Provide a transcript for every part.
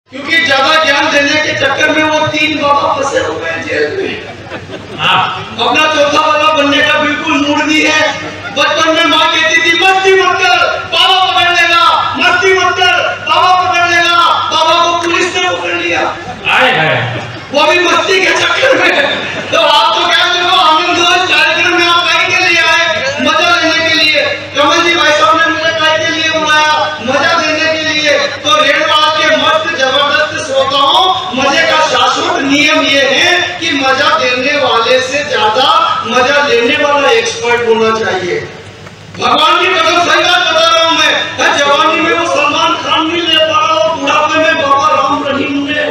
क्योंकि ज्यादा ज्ञान देने के चक्कर में वो 3 बाबा फंसे हुए हैं जेल में। अपना चौथा वाला बनने का बिल्कुल मूड नहीं है। बचपन में माँ कहती थी मस्ती मत कर, बाबा पकड़ लेगा, मस्ती मत कर, बाबा पकड़ लेगा। बाबा को पुलिस ने पकड़ लिया, वो भी मस्ती के चक्कर में। तो आप तो क्या देखो आनंद कार्यक्रम में आप काहे के लिए आए? मजा लेने के लिए। कमल जी भाई साहब ने मुझे काहे के लिए बुलाया? मजा देने के लिए। तो रेणुआ के मस्त जबरदस्त श्रोताओं, मजे का शाश्वत नियम ये है कि मजा देने वाले से ज्यादा मजा लेने वाला एक्सपर्ट होना चाहिए। भगवान की कसम सही बात बता रहा हूं मैं। जवानी में वो सलमान खान नहीं ले पा रहा और बुढ़ापे में बाबा राम रहीम ने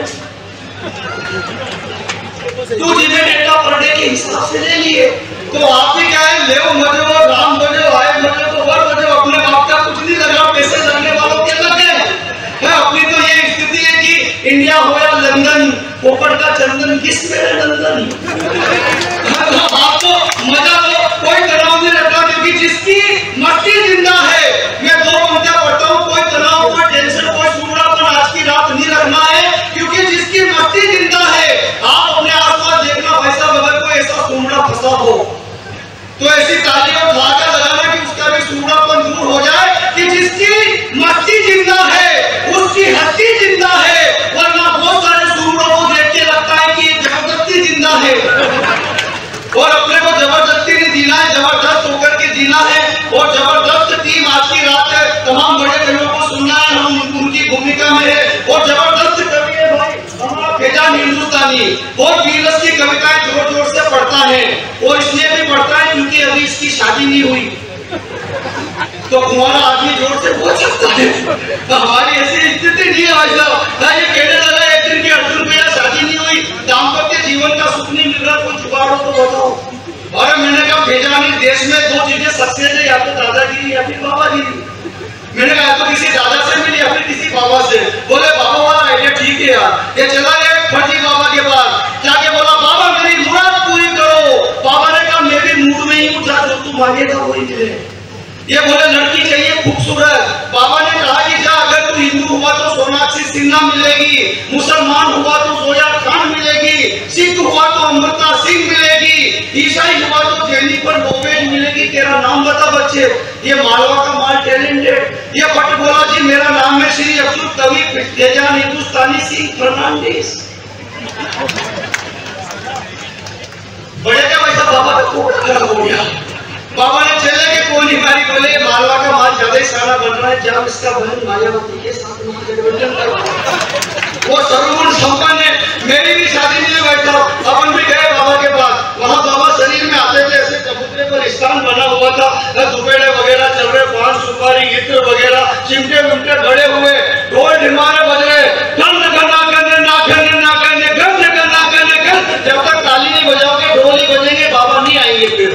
तो जिन्हें डेटा पर डे के हिसाब से ले लिए। तो आप भी क्या है, ले मजे हो, राम मजे हो, आए मजे तो वर मजे हो। अपने बाप का कुछ नहीं लगा, पैसे लगने वालों के लगे है। अपनी तो ये स्थिति है कि इंडिया हो या लंदन, पोपट का चंदन किस मेरे नंदन। आपको मजा लो, कोई तनाव नहीं रहता, क्योंकि जिसकी मस्ती जिंदा है। मैं 2 पंक्तियां पढ़ता हूँ, कोई तनाव, कोई टेंशन, कोई सूरापन आज की रात नहीं रखना है, क्योंकि जिसकी मस्ती जिंदा है। आप अपने आसपास देखना भाई साहब, अगर कोई ऐसा सूमड़ा फंसा हो तो ऐसी तालियां उठाकर लगाना कि उसका भी सूमड़ापन दूर हो जाए, कि जिसकी मस्ती जिंदा है उसकी हस्ती जिंदा है। वरना बहुत सारे सूमड़ों को देख के लगता है कि जबरदस्ती जिंदा है, और अपने को जबरदस्ती नहीं जीना है, जबरदस्त होकर के जीना है। और जबरदस्त टीम आज की रात तमाम बड़े कवियों को सुनना है, हम उनकी भूमिका में है। और जबरदस्त कवि है भाई हमारा फैजान हिंदुस्तानी, और वीरस की कविताएं जोर जोर से पढ़ता है। और इसलिए भी पढ़ता है क्योंकि अभी इसकी शादी नहीं हुई, तो कुंवारा आदमी जोर से बोल सकता है। तो हमारी ऐसी स्थिति नहीं है भाई साहब। ये कहने लगा एक दिन की अर्जुन भैया शादी नहीं हुई, दाम्पत्य जीवन का सुख नहीं मिल रहा, कोई जुगाड़ हो तो बताओ। और मैंने कहा फैजानी, देश में 2 चीजें सक्सेस है, या तो दादागिरी या फिर बाबागिरी। मैंने कहा तो किसी दादा से मिली या फिर किसी बाबा से। बोले बाबा वाला आइडिया ठीक है यार। ये चला गया फर्जी बाबा के पास, जाके बोला बाबा मेरी मुराद पूरी करो। बाबा ने कहा मैं भी मूड में ही उठा, जो तू मांगेगा वही मिले। ये बोले लड़की चाहिए खूबसूरत। बाबा ने कहा कि जा, अगर तू हिंदू हुआ तो सोनाक्षी सिन्हा मिलेगी, मुसलमान हुआ तो जोया खान मिलेगी, सिख हुआ तो अमृता सिंह मिलेगी, ईसाई हुआ तो जेनिफर लोपेज मिलेगी। तेरा नाम बता बच्चे। ये मालवा का माल टैलेंटेड। ये फट बोला जी मेरा नाम है श्री अब्दुल कवी फैजान हिंदुस्तानी सिंह फर्नांडिस। बड़े क्या वैसा बाबा का कोड़ा खराब हो गया। बाबा ने चले के कौन मारी, बोले मालवा का माल ज्यादा सारा बन रहा है, जब इसका बहन मायावती के साथ महागठबंधन कर। वो सर्वगुण संपन्न है। मेरी भी शादी नहीं बैठा, अपन भी गए बाबा के पास। वहाँ बाबा शरीर में आते थे, ऐसे चबूतरे पर स्थान बना हुआ था, दुपेड़े वगैरह चल रहे, पान सुपारी इत्र वगैरह, चिमटे विमटे बड़े हुए, ढोल ढिमारे बज रहे, गंध करना करने ना करने ना करने, गंध करना करने गंध। जब तक ताली नहीं बजाओगे, ढोल ही बजेंगे, बाबा नहीं आएंगे। फिर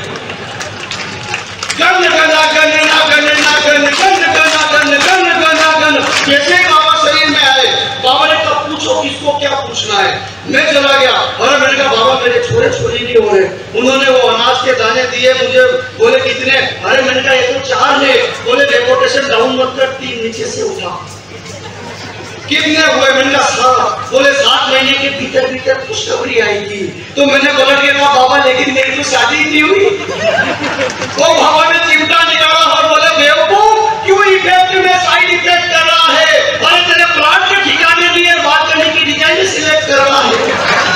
गंध करना करने ना करने ना करने, गंध करना करने, गंध करना करने। जैसे बाबा शरीर में आए, बाबा ने कहा पूछो किसको क्या पूछना है। मैं चला गया और मैंने कहा बाबा मेरे छोरे छोरी नहीं हो रहे। उन्होंने वो अनाज के दाने दिए मुझे, बोले कितने? अरे मैंने कहा ये तो 4 है। बोले डेपोटेशन डाउन मत कर, 3 नीचे से उठा। कितने हुए? मैंने कहा 7। बोले 7 महीने के भीतर भीतर खुशखबरी आएगी। तो मैंने बोला कि ना बाबा लेकिन मेरी तो शादी नहीं हुई। वो बाबा ने चिमटा निकाला और बोले बेवकूफ, क्यों इफेक्ट में साइड इफेक्ट कर रहा है? अरे तेरे प्लांट के ठिकाने लिए बात करने की डिजाइन सिलेक्ट कर रहा है।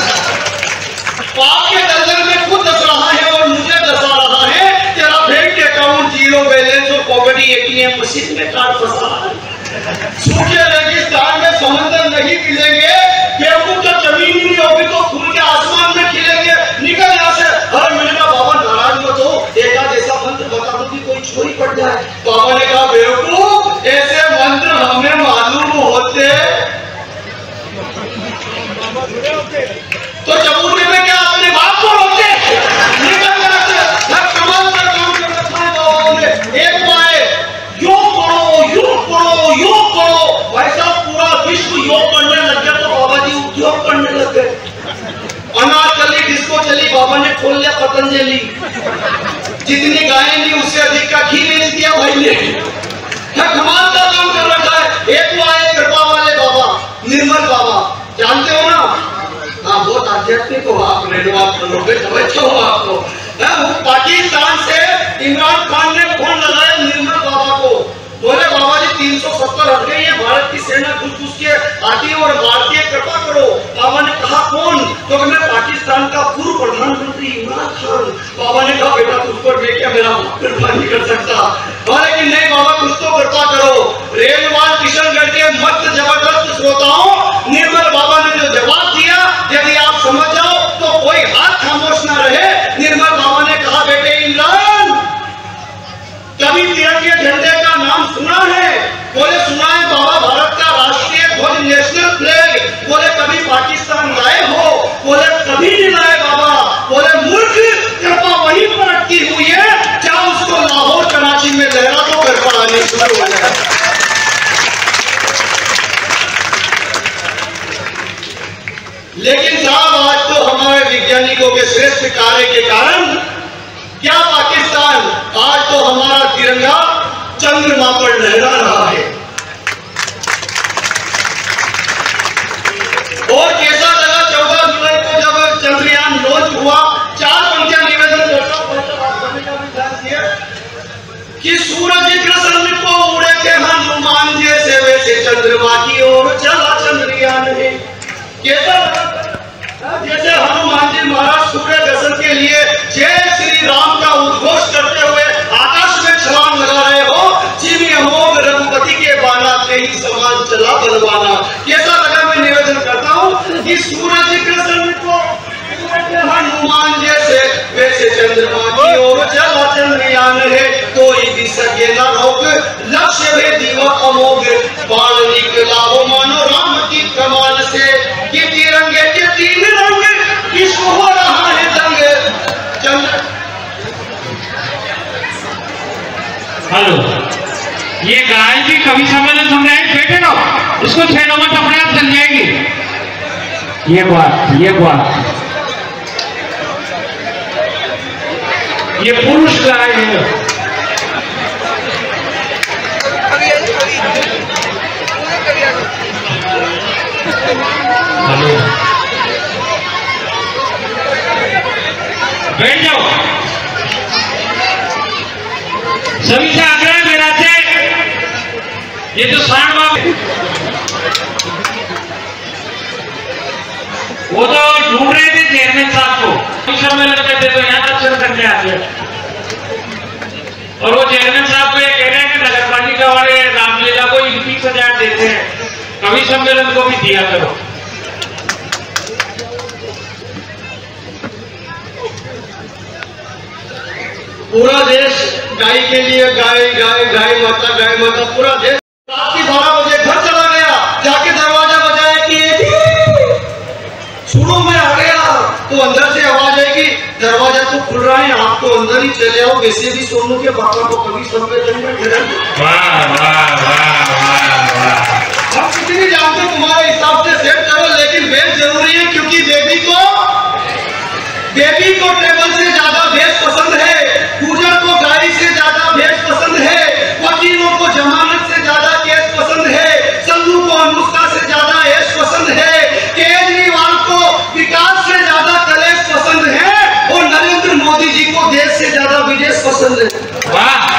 पाप के दलदल में खुद दस रहा है और मुझे दसा रहा है। तेरा बैंक अकाउंट 0 बैलेंस और पॉकेट ATM मशीन में कार्ड फंसा है। सूखे रेगिस्तान में समंदर नहीं मिलेंगे, बेवकूफ तो जमीन ही नहीं होगी तो खुल के आसमान में खिलेंगे। निकल यहाँ से। अरे मैंने कहा बाबा नाराज मत हो, एक आध ऐसा मंत्र बता दो कि कोई चोरी पड़ जाए। बाबा ने कहा बेवकूफ ऐसे मंत्र हमें मालूम होते तो चबूतरे में क्या अपने बाप को रोकते? निकल यहाँ से। कमाल का काम कर रखा है बाबा ने। एक पाए योग करो, योग करो, योग करो। भाई साहब पूरा विश्व योग करने लग गया तो बाबा जी उद्योग करने लग गए। अनाज चली, डिस्को चली, बाबा ने खोल लिया पतंजलि। जितनी गायें ली उससे अधिक का घी बेच दिया भाई ने। कमाल का काम कर रखा है। एक तो आए कृपा वाले बाबा, निर्मल बाबा। आध्यात्मिक हो, आप रेलवाद करोगे तो अच्छा हो आपको। पाकिस्तान से इमरान खान ने फोन लगाया निर्मल बाबा को, बोले बाबा जी 370 हट गई है, भारत की सेना घुस घुस के आती है और भारतीय कृपा करो। बाबा ने कहा कौन? तो मैं पाकिस्तान का पूर्व प्रधानमंत्री इमरान खान। बाबा ने कहा बेटा तुझ पर मैं क्या, मेरा कृपा नहीं कर सकता। लेकिन नहीं बाबा कुछ तो कृपा करो। रेलवाल किशनगढ़ के मस्त जबरदस्त श्रोताओं, निर्मल बाबा ने जो जवाब दिया, यदि आप समझ जाओ तो कोई हाथ खामोश ना रहे। निर्मल बाबा ने कहा बेटे इमरान, कभी तिरंगे झंडे का नाम सुना है? बोले सुना है बाबा, भारत का राष्ट्रीय ध्वज नेशनल फ्लैग। बोले कभी पाकिस्तान लाए हो? बोले कभी नहीं लाए बाबा। बोले मूर्ख, कृपा वहीं पर अटकी हुई है, क्या उसको लाहौर कराची में लहरा तो कृपा आने शुरू हो जाए। लेकिन साहब आज तो हमारे वैज्ञानिकों के श्रेष्ठ कार्य के कारण क्या पाकिस्तान आज तो हमारा तिरंगा चंद्रमा पर लहरा रहा है। और कैसा लगा 14 जुलाई को जब चंद्रयान लॉन्च हुआ? 4 पंक्तियां निवेदन करता कि सूरज कृष्ण को उड़े थे हनुमान जैसे वैसे चंद्रमा की ओर चला चंद्रयान है। कैसा लगा? जैसे हनुमान जी महाराज सूर्य दर्शन के लिए जय श्री राम का उद्घोष करते हुए आकाश में छलांग लगा रहे हो, जिमी अमोघ रघुपति के बाना तेरी समान चला बलवाना। कैसा लगा? मैं निवेदन करता हूँ कि सूरज कृष्ण को हनुमान जैसे वैसे चंद्रमा की ओर चला चंद्रयान है, कोई भी सके न रोक लक्ष्य भेदी व अमोघ बाण निकला हो मानो राम की कमान से। कि तिरंगे के 3 रंग विश्व हो रहा है दंग। हेलो, ये गाय भी कवि सम्मेलन सुन रहे हैं, बैठे रहो, इसको छेड़ो मत, अपने आप चल जाएगी। ये बात ये पुरुष गाय है। हेलो, बैठ जाओ। सभी से आग्रह है मेरा से, ये जो सांड बाबू वो तो ढूंढ रहे थे चेयरमैन साहब को, सम्मेलन करते तो यहाँ तक चल करके आते। और वो चेयरमैन साहब को ये कह रहे हैं कि नगर पालिका वाले रामलीला को 21,000 देते हैं, कवि सम्मेलन को भी दिया करो। पूरा देश गाय के लिए गाय गाय गाय माता पूरा देश रात की 12 बजे घर चला गया, जाके दरवाजा बजाया कि सुनो मैं आ गया। तो अंदर से आवाज आएगी दरवाजा तो खुल रहा है, आप तो अंदर ही चले आओ। वैसे भी सोनू के पापा को कभी सम्मेलन में हम किसी भी जानते तुम्हारे हिसाब से सेट करो, लेकिन बेस जरूरी है क्योंकि बेबी को टेबल से ज्यादा बेस पसंद है, पूजा को गाड़ी से ज्यादा बेस पसंद है, वकीलों को जमानत से ज्यादा केस पसंद है, संधू को अनुष्का से ज्यादा ऐश पसंद है, केजरीवाल को विकास से ज्यादा कलेश पसंद है, और नरेंद्र मोदी जी को देश से ज्यादा विदेश पसंद है। वाह!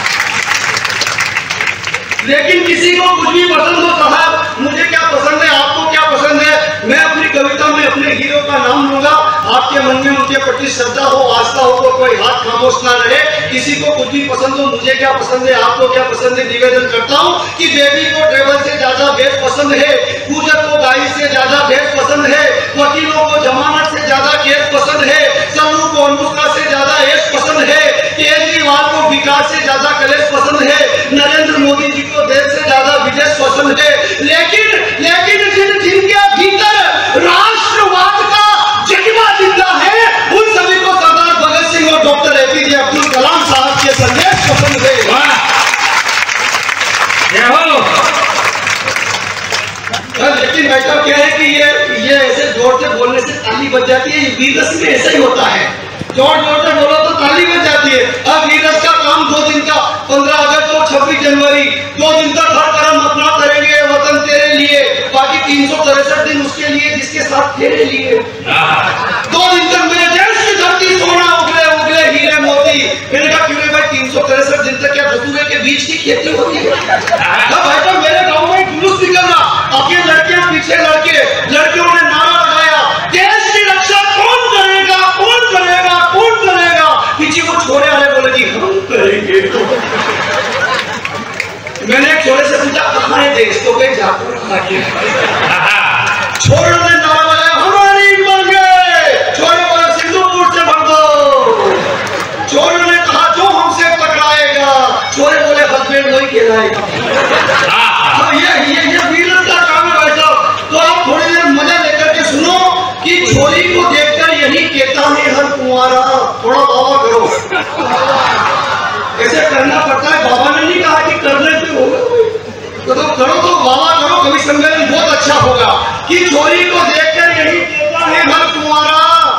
लेकिन किसी को कुछ भी पसंद हो साहब, मुझे क्या पसंद है, आपको क्या पसंद है, मैं अपनी कविता में अपने हीरो का नाम लूंगा। आपके मन में उनके प्रति श्रद्धा हो, आस्था हो, तो कोई हाथ खामोश ना रहे। किसी को कुछ भी पसंद हो, मुझे क्या पसंद है, आपको क्या पसंद है, निवेदन करता हूँ कि बेबी को टेबल से ज्यादा बेस पसंद है, पूजा को गाय से ज्यादा बेस पसंद है, वकीलों को जमानत से ज्यादा केस पसंद है, संधू को अनुष्का से ज्यादा ऐश पसंद है, केजरीवाल को विकास से ज्यादा कलेश पसंद है, नरेंद्र मोदी जी को देश से ज्यादा विदेश पसंद है। लेकिन जिनके भीतर राष्ट्रवाद का जज्बा जिंदा है, उन सभी को सरदार भगत सिंह और डॉक्टर एपीजे अब्दुल कलाम साहब के संदेश पसंद है। लेकिन बेटा क्या है कि ये ऐसे जोर से बोलने से ताली बज जाती है, वीर रस में ऐसा ही होता है, जोर से बोलो तो ताली बज जाती है। अब वीर रस का काम 2 दिन का, 15 अगस्त और 26 जनवरी 2 दिन तक हर कर्म अपना करेंगे वतन तेरे लिए, बाकी 363 दिन उसके लिए जिसके साथ तेरे लिए। 2 दिन तक मेरे देश की धरती सोना उगले उगले हीरे मोती। मैंने कहा क्यों भाई 363 दिन तक क्या धतूरे के बीज की खेती होती है? भाई साहब मेरे गाँव में जुलूस निकलना, आगे लड़कियां पीछे लड़के, लड़कियों ने नारा लगाया देश की रक्षा कौन करेगा, कौन करेगा, कौन करेगा? पीछे वो छोरे वाले बोले कि हम करेंगे। मैंने एक छोरे से पूछा कहाँ है देश, तो कहीं जाकर छोरों ने नारा लगाया हमारी मांगे, छोरे बोले सिंदूरपुर से भर दो। छोरों ने कहा जो हमसे टकराएगा, छोरे बोले हस्बैंड वही कहलाएगा। ये वीरता का काम है भाई साहब। तो आप थोड़ी देर मजा लेकर के सुनो कि छोरी को देखकर यही कहता है हर कुंवारा। थोड़ा बाबा करो, ऐसे करना पड़ता है। बाबा ने नहीं कहा कि करने से होगा, तो करो तो बाबा करो, कवि सम्मेलन बहुत अच्छा होगा कि छोरी को देखकर यही कहता है हर कुंवारा।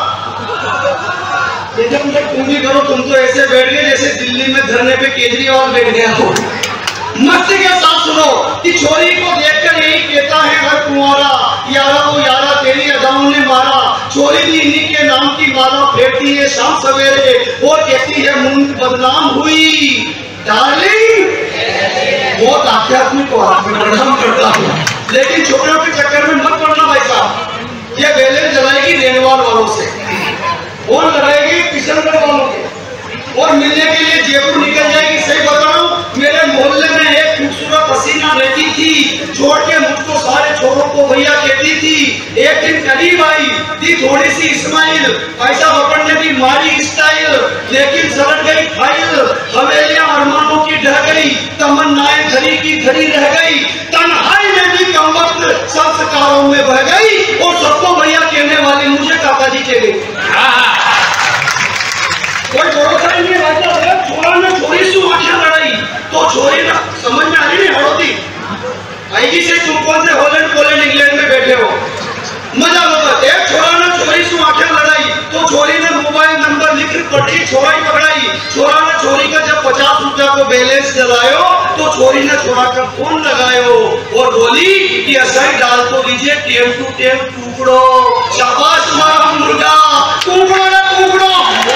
तुम भी करो, तुम तो ऐसे बैठ गए जैसे दिल्ली में धरने पे केजरीवाल बैठ गया हो। मस्ती के साथ सुनो कि छोरी को देखकर यही कहता है हर कुंवारा, यारा वो यारा तेरी अदाओं ने मारा। छोरी भी इन्हीं के नाम की माला फेरती है शाम सवेरे और कहती है मुंह बदनाम हुई डार्लिंग। बहुत आध्यात्मिक बात मैं प्रणाम करता हूँ, लेकिन छोकरों के चक्कर में मत पड़ना भाई साहब। ये बैलेंस जलाएगी रेनवाल वालों से, और लड़ाएगी किशनगढ़ वालों के, और मिलने के लिए जयपुर निकल जाएगी। सही बता रहा हूँ, मेरे मोहल्ले में एक खूबसूरत हसीना रहती थी, छोड़ के मुझको सारे छोरों को भैया कहती थी। एक दिन करीब आई, दी थोड़ी सी इस्माइल, पैसा पकड़ने की मारी स्टाइल, लेकिन सलट गई फाइल। हवेलियां अरमानों की ढह गई, तमन्नाएं धरी की धरी रह गई। तन्हाई में भी कम वक्त संस्कारों में बह गई, और सबको भैया कहने वाली मुझे काका जी कह गई। कोई भरोसा ही नहीं रहता है। छोरा ने छोरी से आंखें लड़ाई तो छोरी ना समझ में आ रही नहीं हड़ोती आएगी से तुम कौन से हॉलैंड पोलैंड इंग्लैंड में बैठे हो, मजा लो। एक छोरा ने छोरी से आंखें लड़ाई तो छोरी ने मोबाइल नंबर लिख पड़ी, छोरा ही पकड़ाई। छोरा ने छोरी का जब 50 रुपया को बैलेंस डलायो तो छोरी ने छोरा का फोन लगायो और बोली कि ऐसा ही डाल तो लीजिए टेम टू टेम टुकड़ो। शाबाश तुम्हारा मुर्गा, टुकड़ो ना टुकड़ो।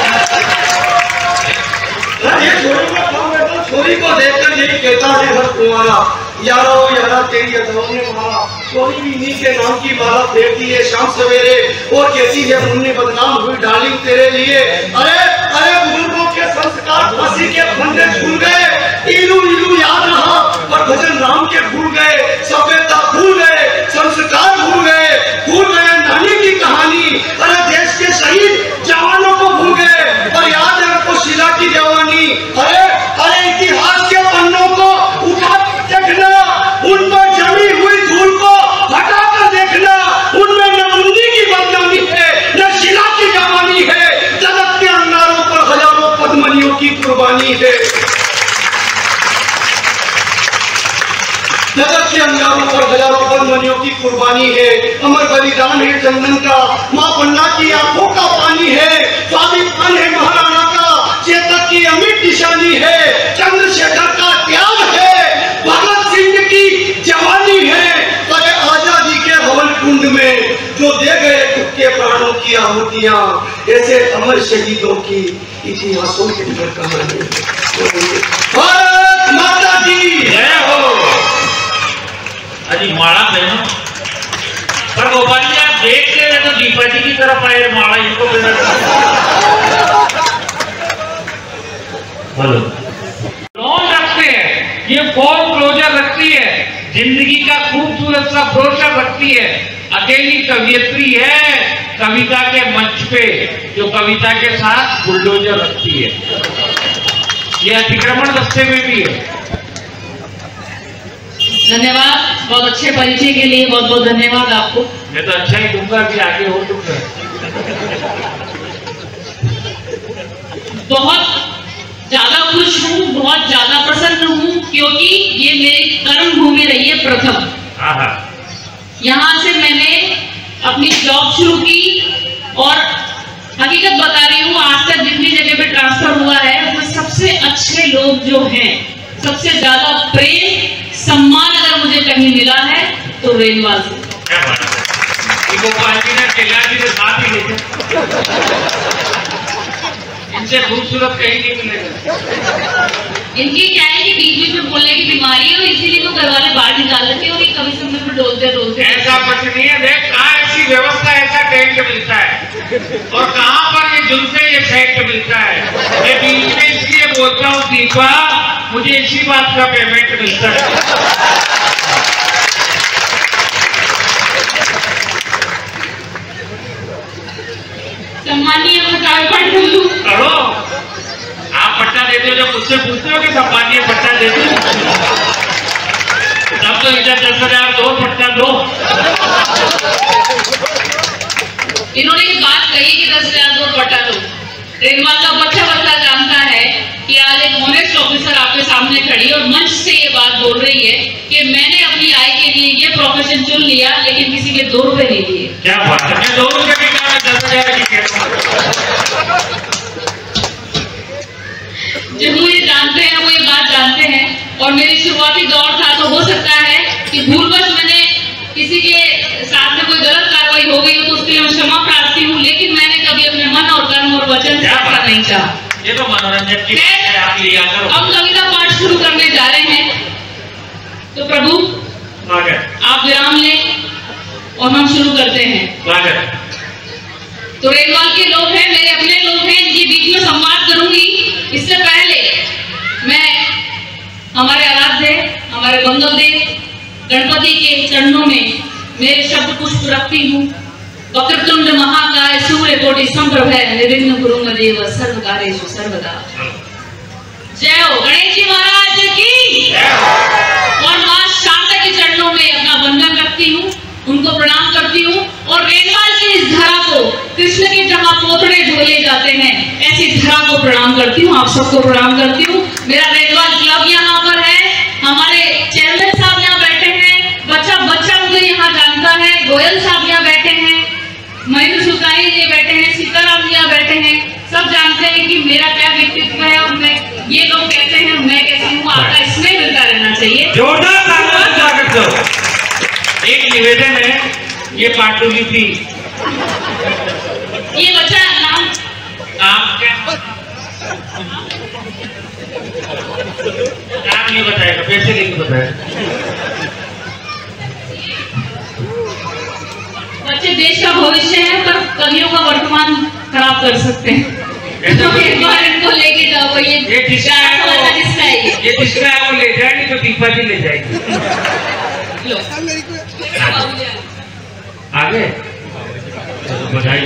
छोरी को देखकर यही कहता है हर कुंवारा, यारो यारा तेरी अदाओं ने मारा। छोरी भी इन्हीं के नाम की माला फेरती है शाम सवेरे और कहती है मुन्नी बदनाम हुई डार्लिंग तेरे लिए। अरे अरे बुजुर्गों के संस्कार फांसी के फंदे झूल गए, इलू इलू याद रहा पर भजन राम के भूल गए, सभ्यता भूल गए, संस्कार भूल गए, भूल गए नानी की कहानी। अरे देश के शहीद जवानों को भूल गए पर याद है उनको शिला की जवानी। अरे अरे इतिहास के पन्नों को उठा देखना, उन पर जमी हुई धूल को हटाकर देखना, उनमें न मुंदी की बदनामी है न शिला की जवानी है। जगत के अंगारों पर हजारों पद्मनियों की कुर्बानी है, जगत के अंगारों पर हजारों पद्मनियों की कुर्बानी है। अमर बलिदान है चंदन का, माँ पन्ना की आंखों का पानी है। स्वाभिमान है महाराणा का, चेतक की अमिट निशानी है। चंद्रशेखर का त्याग है, भगत सिंह की जवानी है। अरे आजादी के हवन कुंड में जो दे गए खुद के प्राणों की आहुतियां, ऐसे अमर शहीदों की इतिहासों के अंदर कहानी। भारत माता की जय हो। अजी माला पहनो, पर गोपाल जी आप देखते हैं तो दीपा जी की तरफ आए माला इनको बोलो लोन रखते हैं, ये फोन क्लोजर रखती है, जिंदगी का खूबसूरत सा ब्रोशर रखती है। अकेली कवियत्री है कविता के मंच पे जो कविता के साथ बुलडोजर रखती है। ये अतिक्रमण दस्ते में भी है। धन्यवाद, बहुत अच्छे परिचय के लिए बहुत बहुत धन्यवाद आपको। मैं तो अच्छा ही दूंगा कि आगे हो दूंगा। बहुत ज्यादा खुश हूँ, बहुत ज्यादा प्रसन्न हूँ क्योंकि ये मेरी कर्म भूमि रही है प्रथम। यहाँ से मैंने अपनी जॉब शुरू की और हकीकत बता रही हूँ, आज तक जितनी जगह पे ट्रांसफर हुआ है उसमें सबसे अच्छे लोग जो हैं, सबसे ज्यादा प्रेम सम्मान अगर मुझे कहीं मिला है तो रेनवाल से। गोपाल जी ने केला जी के साथ ही लेते, इनसे खूबसूरत कहीं नहीं मिलेगा। इनकी क्या है कि बीच बीच में बोलने की बीमारी है, इसीलिए वो घर वाले बाहर निकाल लेते हैं और ये कभी समय में डोलते। ऐसा कुछ नहीं है, देख कहाँ ऐसी व्यवस्था, ऐसा टेंट मिलता है और कहाँ पर ये जुल्फे ये सेट मिलता है। मैं बीच में इसलिए बोलता हूँ दीपा, मुझे इसी बात का पेमेंट मिलता है। सम्मानीय करो, आप पट्टा देते हो, जब मुझसे पूछते हो कि सम्मानीय पट्टा देते हो, तब तो इधर 10,000 दो, पट्टा दो। इन्होंने एक बात कही कि 10,000 दो, पट्टा दो। रेनवाल का बच्चा जानता है कि आज एक ऑनेस्ट ऑफिसर आपके सामने खड़ी और मंच से ये बात बोल रही है कि मैंने अपनी आय के लिए ये प्रोफेशन चुन लिया, लेकिन किसी के 2 रुपए नहीं लिए। क्या बात है, मैं 2 रुपए की 10,000 की कहता हूँ। जो मुझे जानते हैं वो ये बात जानते हैं, और मेरी शुरुआती दौर था, तो हो सकता है कि भूलवश मैंने किसी के साथ में कोई गलत कार्रवाई हो गई हो तो उसके लिए मैं क्षमा प्रार्थी हूँ, लेकिन मैंने कभी अपने मन और कर्म और वचन से ऐसा नहीं चाहा। ये तो मनोरंजन की आप लिया करो। हम कविता पाठ शुरू करने जा रहे हैं, तो प्रभु आप विराम लें और हम शुरू करते हैं। तो रेनवाल के लोग हैं, मेरे अपने लोग हैं, इनके बीच में संवाद करूंगी। इससे पहले मैं हमारे आराध्य, हमारे मंगल देव गणपति के चरणों में मेरे शब्द पुष्प रखती हूँ। वक्रतुंड महाकाय सूर्यकोटि समप्रभ निर्विघ्न कुरु देव सर्वकार्येषु सर्वदा। जय हो गणेश जी महाराज की। और मां शांता के चरणों में अपना वंदन रखती हूँ, उनको प्रणाम करती हूँ। और रेनवाल की इस धरा को, कृष्ण के जहाँ पोतड़े झोले जाते हैं, ऐसी धरा को प्रणाम करती हूँ, आप सबको प्रणाम करती हूँ। मेरा रेनवाल क्लब यहाँ पर है, हमारे चेयरमैन साहब यहाँ बैठे हैं, बच्चा मुझे यहाँ जानता है, गोयल साहब यहाँ बैठे हैं, महेंद्र सुल्तानी जी बैठे हैं, सीताराम जी यहाँ बैठे हैं। सब जानते हैं कि मेरा क्या व्यक्तित्व है और मैं, ये लोग कहते हैं मैं कैसी हूँ, आपका इसमें मिलता रहना चाहिए। जोरदार तालियां स्वागत करो। एक निवेदन है, ये पांडुलिपि, ये बच्चा नाम क्या नाम नहीं बताएगा, पैसे लेके बताएगा। बच्चे देश का भविष्य है, पर कवियों का वर्तमान खराब कर सकते हैं। तो एक बार इनको लेके जाओ। ये जिसका है वो ले जाएगी, तो दीपा जी ले जाएगी। आगे बधाई।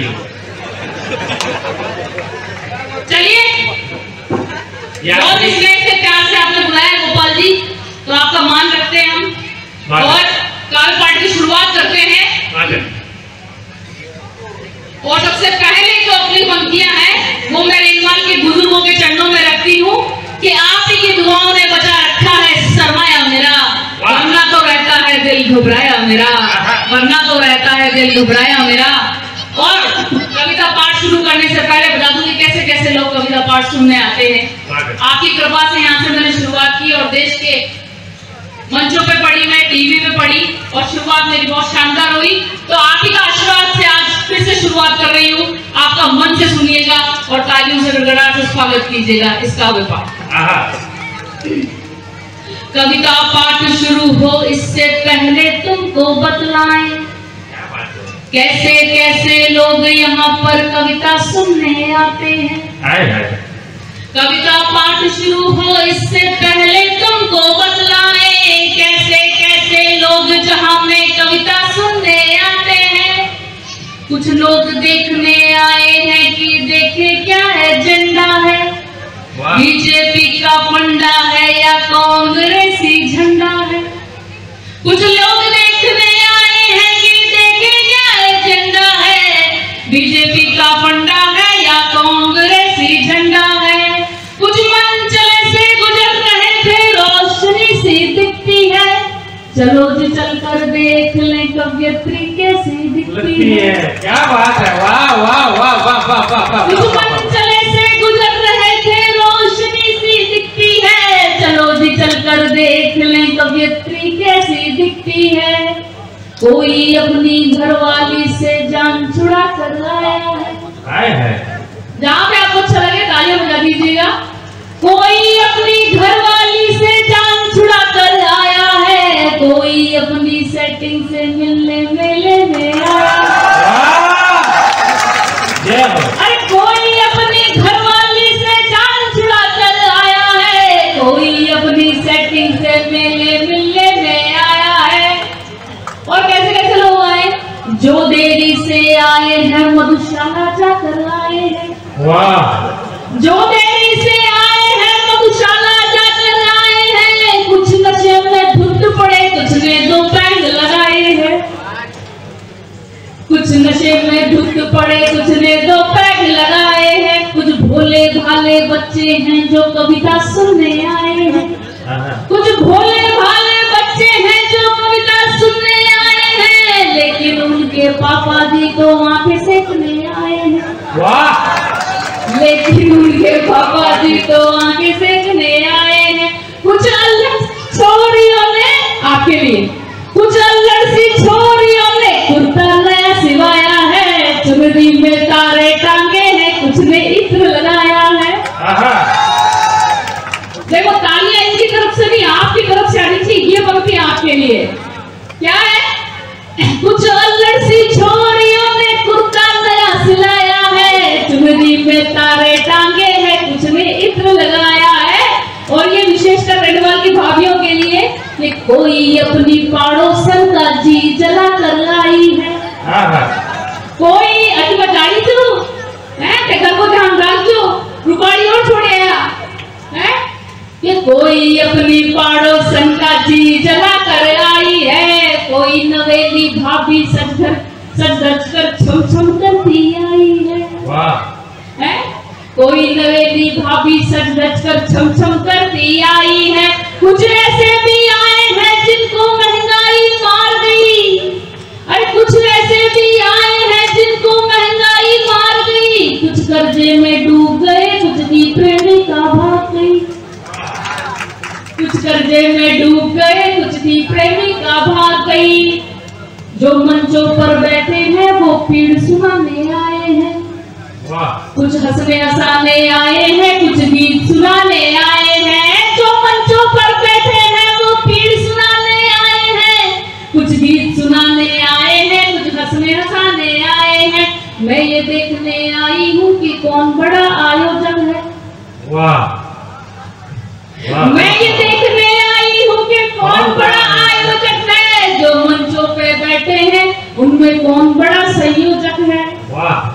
चलिए, बहुत स्नेह से प्यार से आपने बुलाया गोपाल जी, तो आपका मान रखते हैं हम और काव्य पाठ की शुरुआत करते हैं। और सबसे पहले जो अपनी पंक्तियां हैं वो मैं रेनवाल के बुजुर्गों के चरणों में रखती हूँ कि आप ही की दुआओं ने बचा रखा है सरमाया मेरा, वरना तो रहता है दिल घबराया मेरा, वरना तो रहता है दिल घबराया मेरा। और कविता पाठ शुरू करने से पहले बता दूं कि कैसे कैसे लोग कविता पाठ सुनने आते हैं। आपकी कृपा से यहाँ से मैंने शुरुआत की और देश के मंचों पे पढ़ी, मैं टीवी पे पढ़ी और शुरुआत मेरी बहुत शानदार हुई। तो आप ही का आशीर्वाद से आज फिर से शुरुआत कर रही हूँ। आपका मन से सुनिएगा और तालियों से गड़गड़ाहट से स्वागत कीजिएगा इस काव्य पाठ। कविता पाठ शुरू हो इससे पहले तुमको बतलाएं कैसे कैसे लोग यहाँ पर कविता सुनने आते हैं। कविता पाठ शुरू हो इससे पहले तुमको बतलाएं कैसे कैसे लोग जहां में कविता सुनने आते हैं। कुछ लोग देखने आए हैं कि देखे क्या एजेंडा है, बीजेपी का फंडा है या कांग्रेसी झंडा है। कुछ लोग देखने आए हैं कि देखे क्या एजेंडा है, बीजेपी का फंडा है या कांग्रेसी झंडा है। कुछ मंचले से गुजर रहे थे रोशनी सी दिखती है, चलो जी चलकर देख लें कवियत्री कैसी दिखती है। क्या बात है, वाह वाह वाह वाह वाह वाह। कुछ मंचले से गुजर रहे थे रोशनी सी दिखती है, चलो जी चलकर देख लें कवियत्री कैसी दिखती है। कोई अपनी घरवाली से जान छुड़ा कर लाया है। जहाँ पे आपको अच्छा लगे तालियां बजा दीजिएगा। कोई अपनी घरवाली से जान छुड़ा कर आया है, कोई अपनी सेटिंग से मिलने मेले में आया। अरे कोई अपनी घरवाली से जान छुड़ा कर आया है, कोई अपनी सेटिंग से मेले मिलने में आया है। और कैसे कैसे लोग आए? जो देरी से आए हैं मधुशाला जाकर आए हैं। वाह। जो देरी से आए हैं मधुशाला जाकर आए हैं, कुछ नशे में धुत पड़े, कुछ ने 2 पैग लगाए हैं। कुछ नशे में धुत पड़े, कुछ ने 2 पैग लगाए हैं। कुछ भोले भाले बच्चे हैं जो कविता सुनने आए हैं। कुछ भोले भाले बच्चे हैं जो कविता सुनने आए हैं, लेकिन उनके पापा जी तो आंखें सेकने आए हैं। वाह। लेकिन उनके पापा जी तो आंखें सेकने आए हैं। कुछ अल्लड़ छोरियों ने आपके लिए, कुछ अल्लड़ सी छोरियों ने कुर्ता नया सिवाया है, चुनरी में तारे टांगे हैं, कुछ ने इत्र लगाया है। देखो तालियां इनकी तरफ से भी आपकी तरफ से आनी चाहिए। ये पंक्ति आपके लिए क्या है? कुछ अल्लड़ सी छोरियों ने कुर्ता नया सिलाया है, चुनरी में तारे टांगे हैं, कुछ ने इत्र लगाया है। और ये विशेषकर रेडवाल की भाभियों के लिए कि कोई अपनी पड़ोसन का जी जला कर लाई है। कोई अटवटाड़ी तू है घर को ध्यान रखो, रुपाड़ी और छोड़े है कि कोई अपनी पड़ोसन का जी जला कर आई है, कोई नवेली भाभी सज धज कर छम छम करती आई है। वाह। है कोई नवेली भाभी सज धज कर छम छम करती आई है। कुछ ऐसे भी आए हैं जिनको महंगाई मार गई। अरे कुछ ऐसे भी आए हैं जिनको महंगाई मार गई। कुछ कर्जे में डूब गए, कुछ की प्रेमिका भाग गई। कुछ कर्जे में डूब गए, कुछ की प्रेमिका भाग गई। जो मंचों पर बैठे हैं वो पीड़ सुनाने आए हैं। कुछ हंसने हंसाने आए हैं, कुछ गीत सुनाने आए हैं। जो मंचों पर बैठे हैं वो पीड़ सुनाने आए हैं, कुछ गीत सुनाने आए हैं, कुछ हंसने हंसाने आए हैं। मैं ये देखने आई हूँ कि कौन बड़ा आयोजक है। वाह। मैं ये देखने आई हूँ कि कौन बड़ा आयोजक है। जो मंचों पे बैठे हैं उनमें कौन बड़ा संयोजक है। वाह।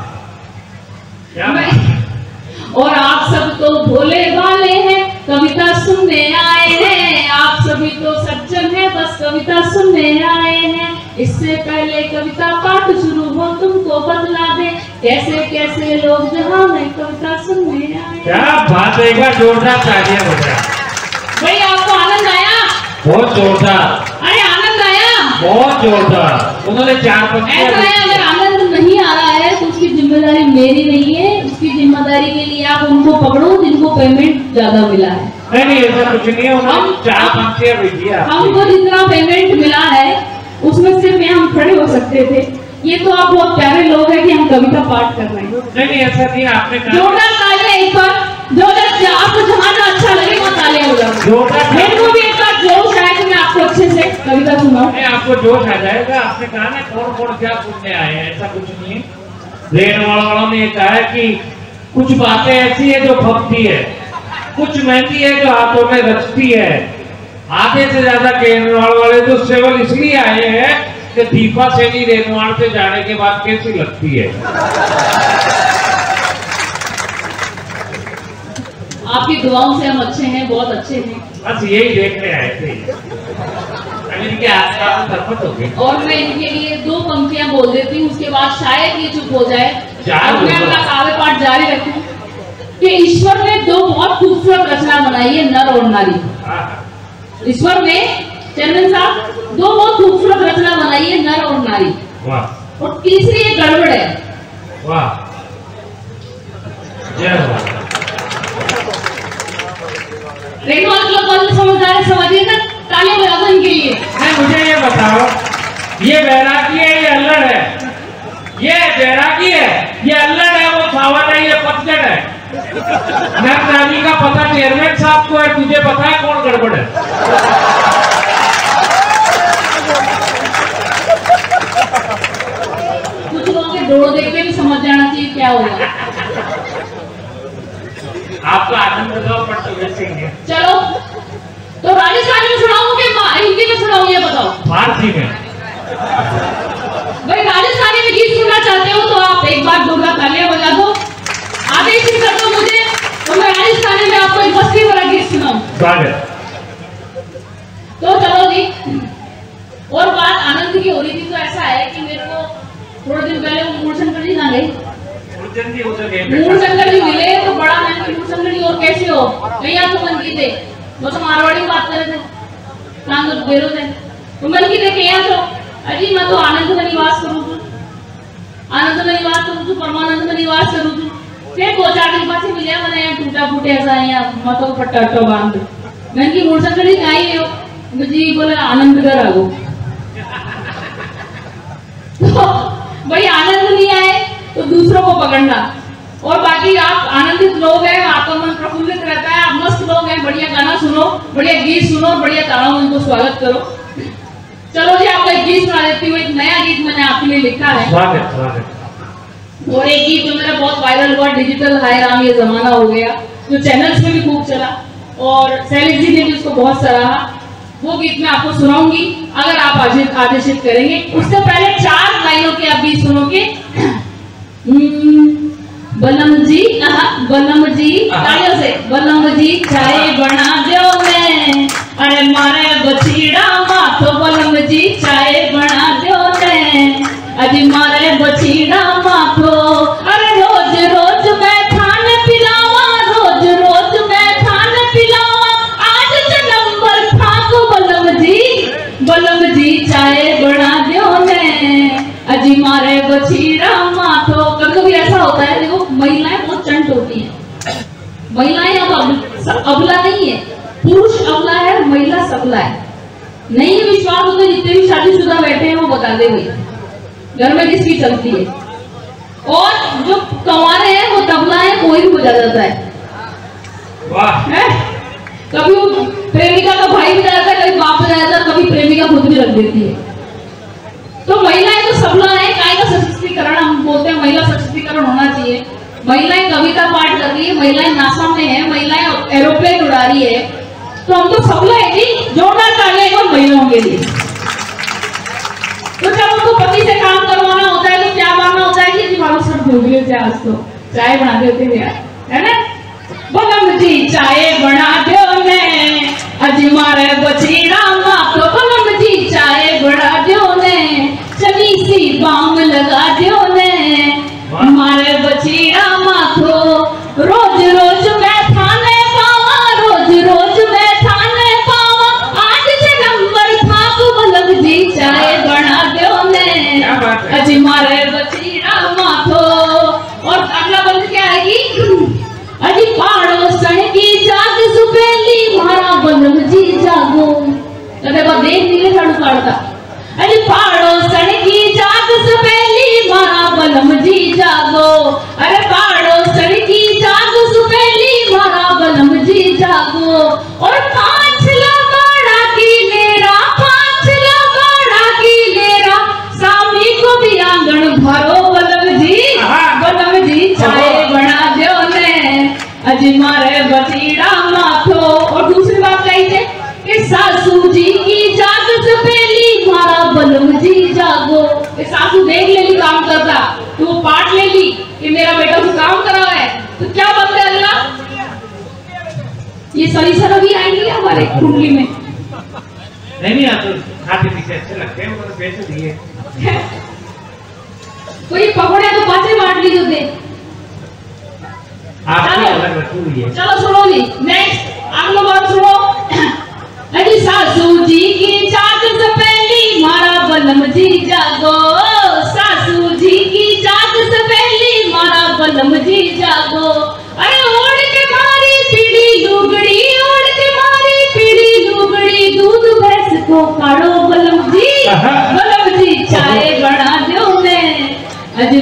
और आप सब तो भोले भाले हैं, कविता सुनने आए हैं। आप सभी तो सज्जन हैं, बस कविता सुनने आए हैं। इससे पहले कविता पाठ शुरू हो तुमको बदला दे, कैसे कैसे लोग जहाँ में कविता सुनने आए। क्या बात है, एक बार जोरदार तालियां बजा। भाई आपको आनंद आया? बहुत जोरदार। अरे आनंद आया? बहुत जोरदार। उन्होंने 4 पंक्तियां। ऐसा है, अगर आनंद नहीं आ रहा है तो उसकी जिम्मेदारी मेरी नहीं है। उसकी जिम्मेदारी के लिए आप उनको पकड़ो जिनको पेमेंट ज्यादा मिला है। नहीं ऐसा कुछ नहीं है। हम 4 पंक्तियां भेजी है। हमको जितना पेमेंट मिला है उसमें सिर्फ में हम खड़े हो सकते थे। ये तो आप बहुत प्यारे लोग हैं कि हम कविता पाठ कर रहे हैं। नहीं ऐसा नहीं, आपने जोरदार तालियां एक बार, जोरदार। आपको जहाँ ना अच्छा लगे वहाँ तालियां बजाओ। मेरे को भी एक बार जोश आया कि मैं आपको अच्छे से कविता सुनाऊं। आपको जोश आ जाएगा। आपने कहा ना कौन कौन क्या सुनने आए हैं, ऐसा कुछ नहीं है। रेडवाल वालों ने कहा है कि कुछ बातें ऐसी है जो भक्ति है, कुछ मेहंदी है जो हाथों में रचती है। आधे से ज्यादा रेडवाल वाले तो केवल इसलिए आए हैं कि दीपा सेनी रेडवाल से जाने के बाद कैसी लगती है। आपकी दुआओं से हम अच्छे हैं, बहुत अच्छे हैं। बस यही देखने आए थे। इनके आसपास सरपत हो गए। और मैं इनके लिए 2 पंक्तियां बोल देती हूँ, उसके बाद शायद ये चुप हो जाए। मैं अपना काव्य पाठ जारी रखूं कि ईश्वर ने 2 बहुत खूबसूरत रचना बनाई है, नर और नारी। ईश्वर ने चंदन साहब 2 बहुत खूबसूरत रचना बनाई है, नर और नारी। वाह। और तीसरी एक गड़बड़ है। वाह। जय रेडवाल समझदार समझिए ना, तालियां बजा दो इनके लिए। मुझे ये बताओ, ये बैरागी है, ये अल्लड़ है। ये बैरागी है, ये अल्लड़ है, वो सावन है, ये पतझड़ है। नरनाली का पता चेयरमैन साहब को है, तुझे पता है कौन गड़बड़ है? कुछ लोगों के डोर देख के भी समझ जाना चाहिए क्या होगा। आपका आनंद सिंह है। चलो तो राजस्थानी में सुनाऊं कि हिंदी में सुनाऊं, ये बताओ। फारसी में। भाई राजस्थानी में गीत सुनना चाहते हो तो आप एक बार दुर्गा तालियां बजा दो, आदेश कर दो मुझे, तो मैं राजस्थानी में आपको एक मस्ती वाला गीत सुनाऊं। स्वागत। तो चलो जी, और बात आनंद की हो रही थी, तो ऐसा है कि मेरे को थोड़े दिन पहले वो मूलशंकर जी ना गए, मूलशंकर जी मिले तो बड़ा मैंने मूलशंकर जी और कैसे हो भैया, तो मन की थे वो तो मारवाड़ी में बात कर रहे थे, काम तो बेरो थे, तो मन की थे कि यहाँ तो अजी मैं तो आनंद में निवास करूँ छू, आनंद में निवास करूँ छू, परमानंद में निवास करूँ छू। फिर 2-4 दिन बाद मिले मैंने यहाँ टूटा फूटे ऐसा यहाँ मतों पट्टा बांध, मैंने की मूलशंकर जी कहाँ ही हो जी, बोले आनंद घर आ गो। तो भाई आनंद नहीं आए तो दूसरों को पकड़ना, और बाकी आप आनंदित लोग हैं, आपका मन प्रफुल्लित रहता है, आप मस्त लोग हैं, बढ़िया गाना सुनो, बढ़िया गीत सुनो, बढ़िया ताड़ों में उनको स्वागत करो। चलो जी आपको एक गीत सुना देती हूँ, एक नया गीत मैंने आपके लिए लिखा है। स्वागत स्वागत। और एक गीत जो मेरा बहुत वायरल हुआ, डिजिटल हाय राम ये जमाना हो गया, जो चैनल्स में भी खूब चला और शैलेश जी ने भी उसको बहुत सराहा, वो गीत मैं आपको सुनाऊंगी अगर आप आदेशित करेंगे। उससे पहले 4 लाइनों के आप गीत सुनोगे। बलम जी तालियों से, बलम जी चाय बना दो मैं, अरे मारे बछीड़ा माथो, बलम जी चाय बना दो मैं, अजी मारे बछीड़ा माथो, अरे रोज रोज मैं खान पिलावा, रोज रोज मैं खान पिलावा, आज नंबर खाको बलम जी चाय बना दो मैं, अजी मारे बछीड़ा माथो। कभी ऐसा होता है, देखो महिलाएं बहुत चंट होती हैं, महिलाएं अब अबला नहीं है, पुरुष अबला है, महिला सबला है। नहीं विश्वास होता, जितने भी शादीशुदा बैठे हैं वो बता दे भाई घर में किसकी चलती है, और जो कंवारे हैं वो तबला है, कोई भी बजा जाता है। वाह। कभी प्रेमिका का भाई भी जाता है, कभी बाप बजा जाता है, कभी प्रेमिका खुद भी रख देती है। तो महिलाएं तो सबला है, काय का सशक्तिकरण हम बोलते हैं, महिला सशक्तिकरण होना चाहिए। महिलाएं कविता पाठ कर रही है, महिलाएं नासा में है, महिलाएं एरोप्लेन उड़ा रही है, तो हम तो सबला है जी। जोरदार तालियां एक बार महिलाओं के लिए। तो जब उनको पति से काम करवाना होता है तो क्या मानना होता है कि जी मारो सब भूल गए थे, आज तो चाय बना देते थे यार, है ना। बलम जी चाय बना दो मैं, अजी मारे बछीड़ा माथो, बलम जी चाय बना दो ने, चली सी बाम लगा दो ने, मारे बछीड़ा माथो, रोज रोज मैं थाने पावा, रोज रोज मैं थाने पावा, आज से नंबर थाको, बलम जी चाय बना दो ने, अजी मारे बछीड़ा माथो। और अगला बंद क्या आएगी, अजी पाड़ोसन की जाग सुपेली, मारा बलम जी जागो, कदे बा देख नीले झाड़ू काढ़ता, अजी पाड़ोसन की जाग सुपेली, मारा बलम जी जागो, अरे पाड़ोसन की जाग सुपेली, मारा बलम जी जागो। और 5 लगाड़ा की लेरा, 5 लगाड़ा की लेरा, सामी को भी आंगन भरो, बलम जी चाय बना दो ने, अजी मारे बछीड़ा माथो। और दूसरी बात कही थे कि सासू जी की जाग सपेली, मारा बलम जी जागो। कि सासू देख लेली काम करता तो वो पाठ ले ली कि मेरा बेटा तो काम कर रहा है, तो क्या बनता है अगला, ये सरीसर भी आएंगे हमारे कुंडली में। नहीं आते, खाते पीछे अच्छे लगते हैं, उन्होंने पैसे दिए। कोई पकौड़े तो 5 बांट लीजिए दे। चलो सुनो जी, नेक्स्ट अगला बात सुनो। अजी सासू जी की जाग सपेली, मारा बलम जी जागो, सासू जी की जाग सपेली, मारा बलम जी जागो। अरे ओढ़ के मारी पीली लुगड़ी, ओढ़ के मारी पीली लुगड़ी, दूध भैंस को काढ़ो, बलम जी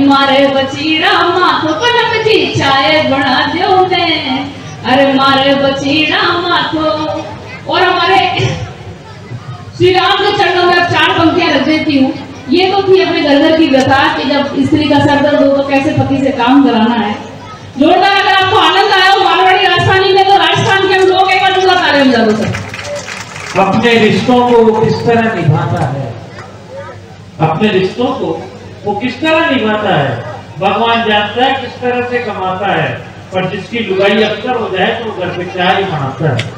मारे बचीड़ा माथो पलक जी चाय बना दो ने, अरे मारे बचीड़ा माथो। और हमारे श्री राम के चरणों में अब 4 पंक्तियां रख देती हूँ। ये तो थी अपने घर की व्यथा कि जब स्त्री का सर दर्द हो तो कैसे पति से काम कराना है। जोरदार अगर आपको आनंद आया हो मारवाड़ी राजस्थानी में, तो राजस्थान के हम लोग एक बार दूसरा तारे में जाओ सर। अपने रिश्तों को वो किस तरह निभाता है, अपने रिश्तों को वो किस तरह निभाता है, भगवान जानता है किस तरह से कमाता है, पर जिसकी लुगाई अक्सर हो जाए तो घर पे चाय बनाता है।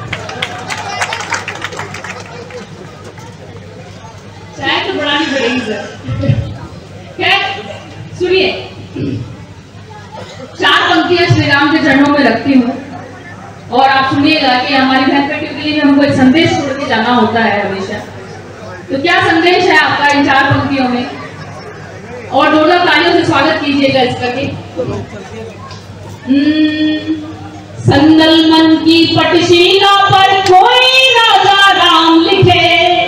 चाय तो बढ़ानी पड़ेगी सर। खैर सुनिए, 4 पंक्तियां श्री राम के चरणों में रखती हूँ और आप सुनिएगा कि हमारी बहन बेटियों के लिए हमको एक संदेश छोड़ के जाना होता है हमेशा। तो क्या संदेश है आपका इन 4 पंक्तियों में? और जोरदार तालियों से स्वागत कीजिएगा इसका कि संदल मन की पटशीला पर कोई राजा राम लिखे,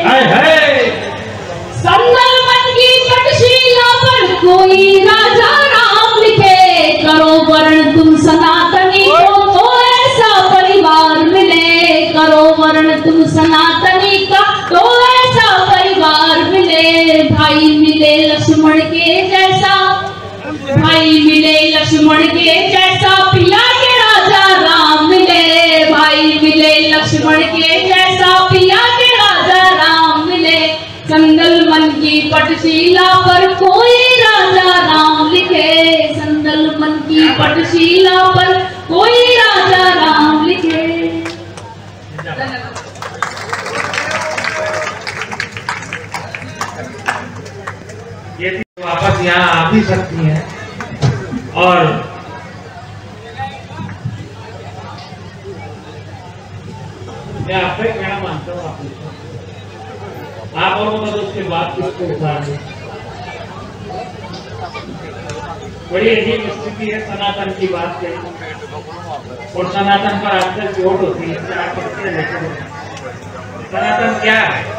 संदल मन की पटशीला पर कोई राजा राम लिखे, करो वर्ण तुम सनातनी को तो ऐसा परिवार मिले, करो वर्ण तुम सनातनी का तो ऐसा परिवार मिले। भाई मिले लक्ष्मण के जैसा, भाई मिले लक्ष्मण के जैसा, पिया के राजा राम मिले, भाई मिले लक्ष्मण के जैसा, पिया के राजा राम मिले। संदल मन की पटशीला पर कोई राजा राम लिखे, संदल मन की पटशीला पर कोई राजा राम लिखे। ये वापस यहाँ आ भी सकती हैं और मैं आप पे कहना मानता हूँ, आप और मतलब उसके बाद किसको उतार दें। बड़ी अजीब स्थिति है सनातन की बात कही और सनातन पर आजकल चोट होती है। सनातन क्या है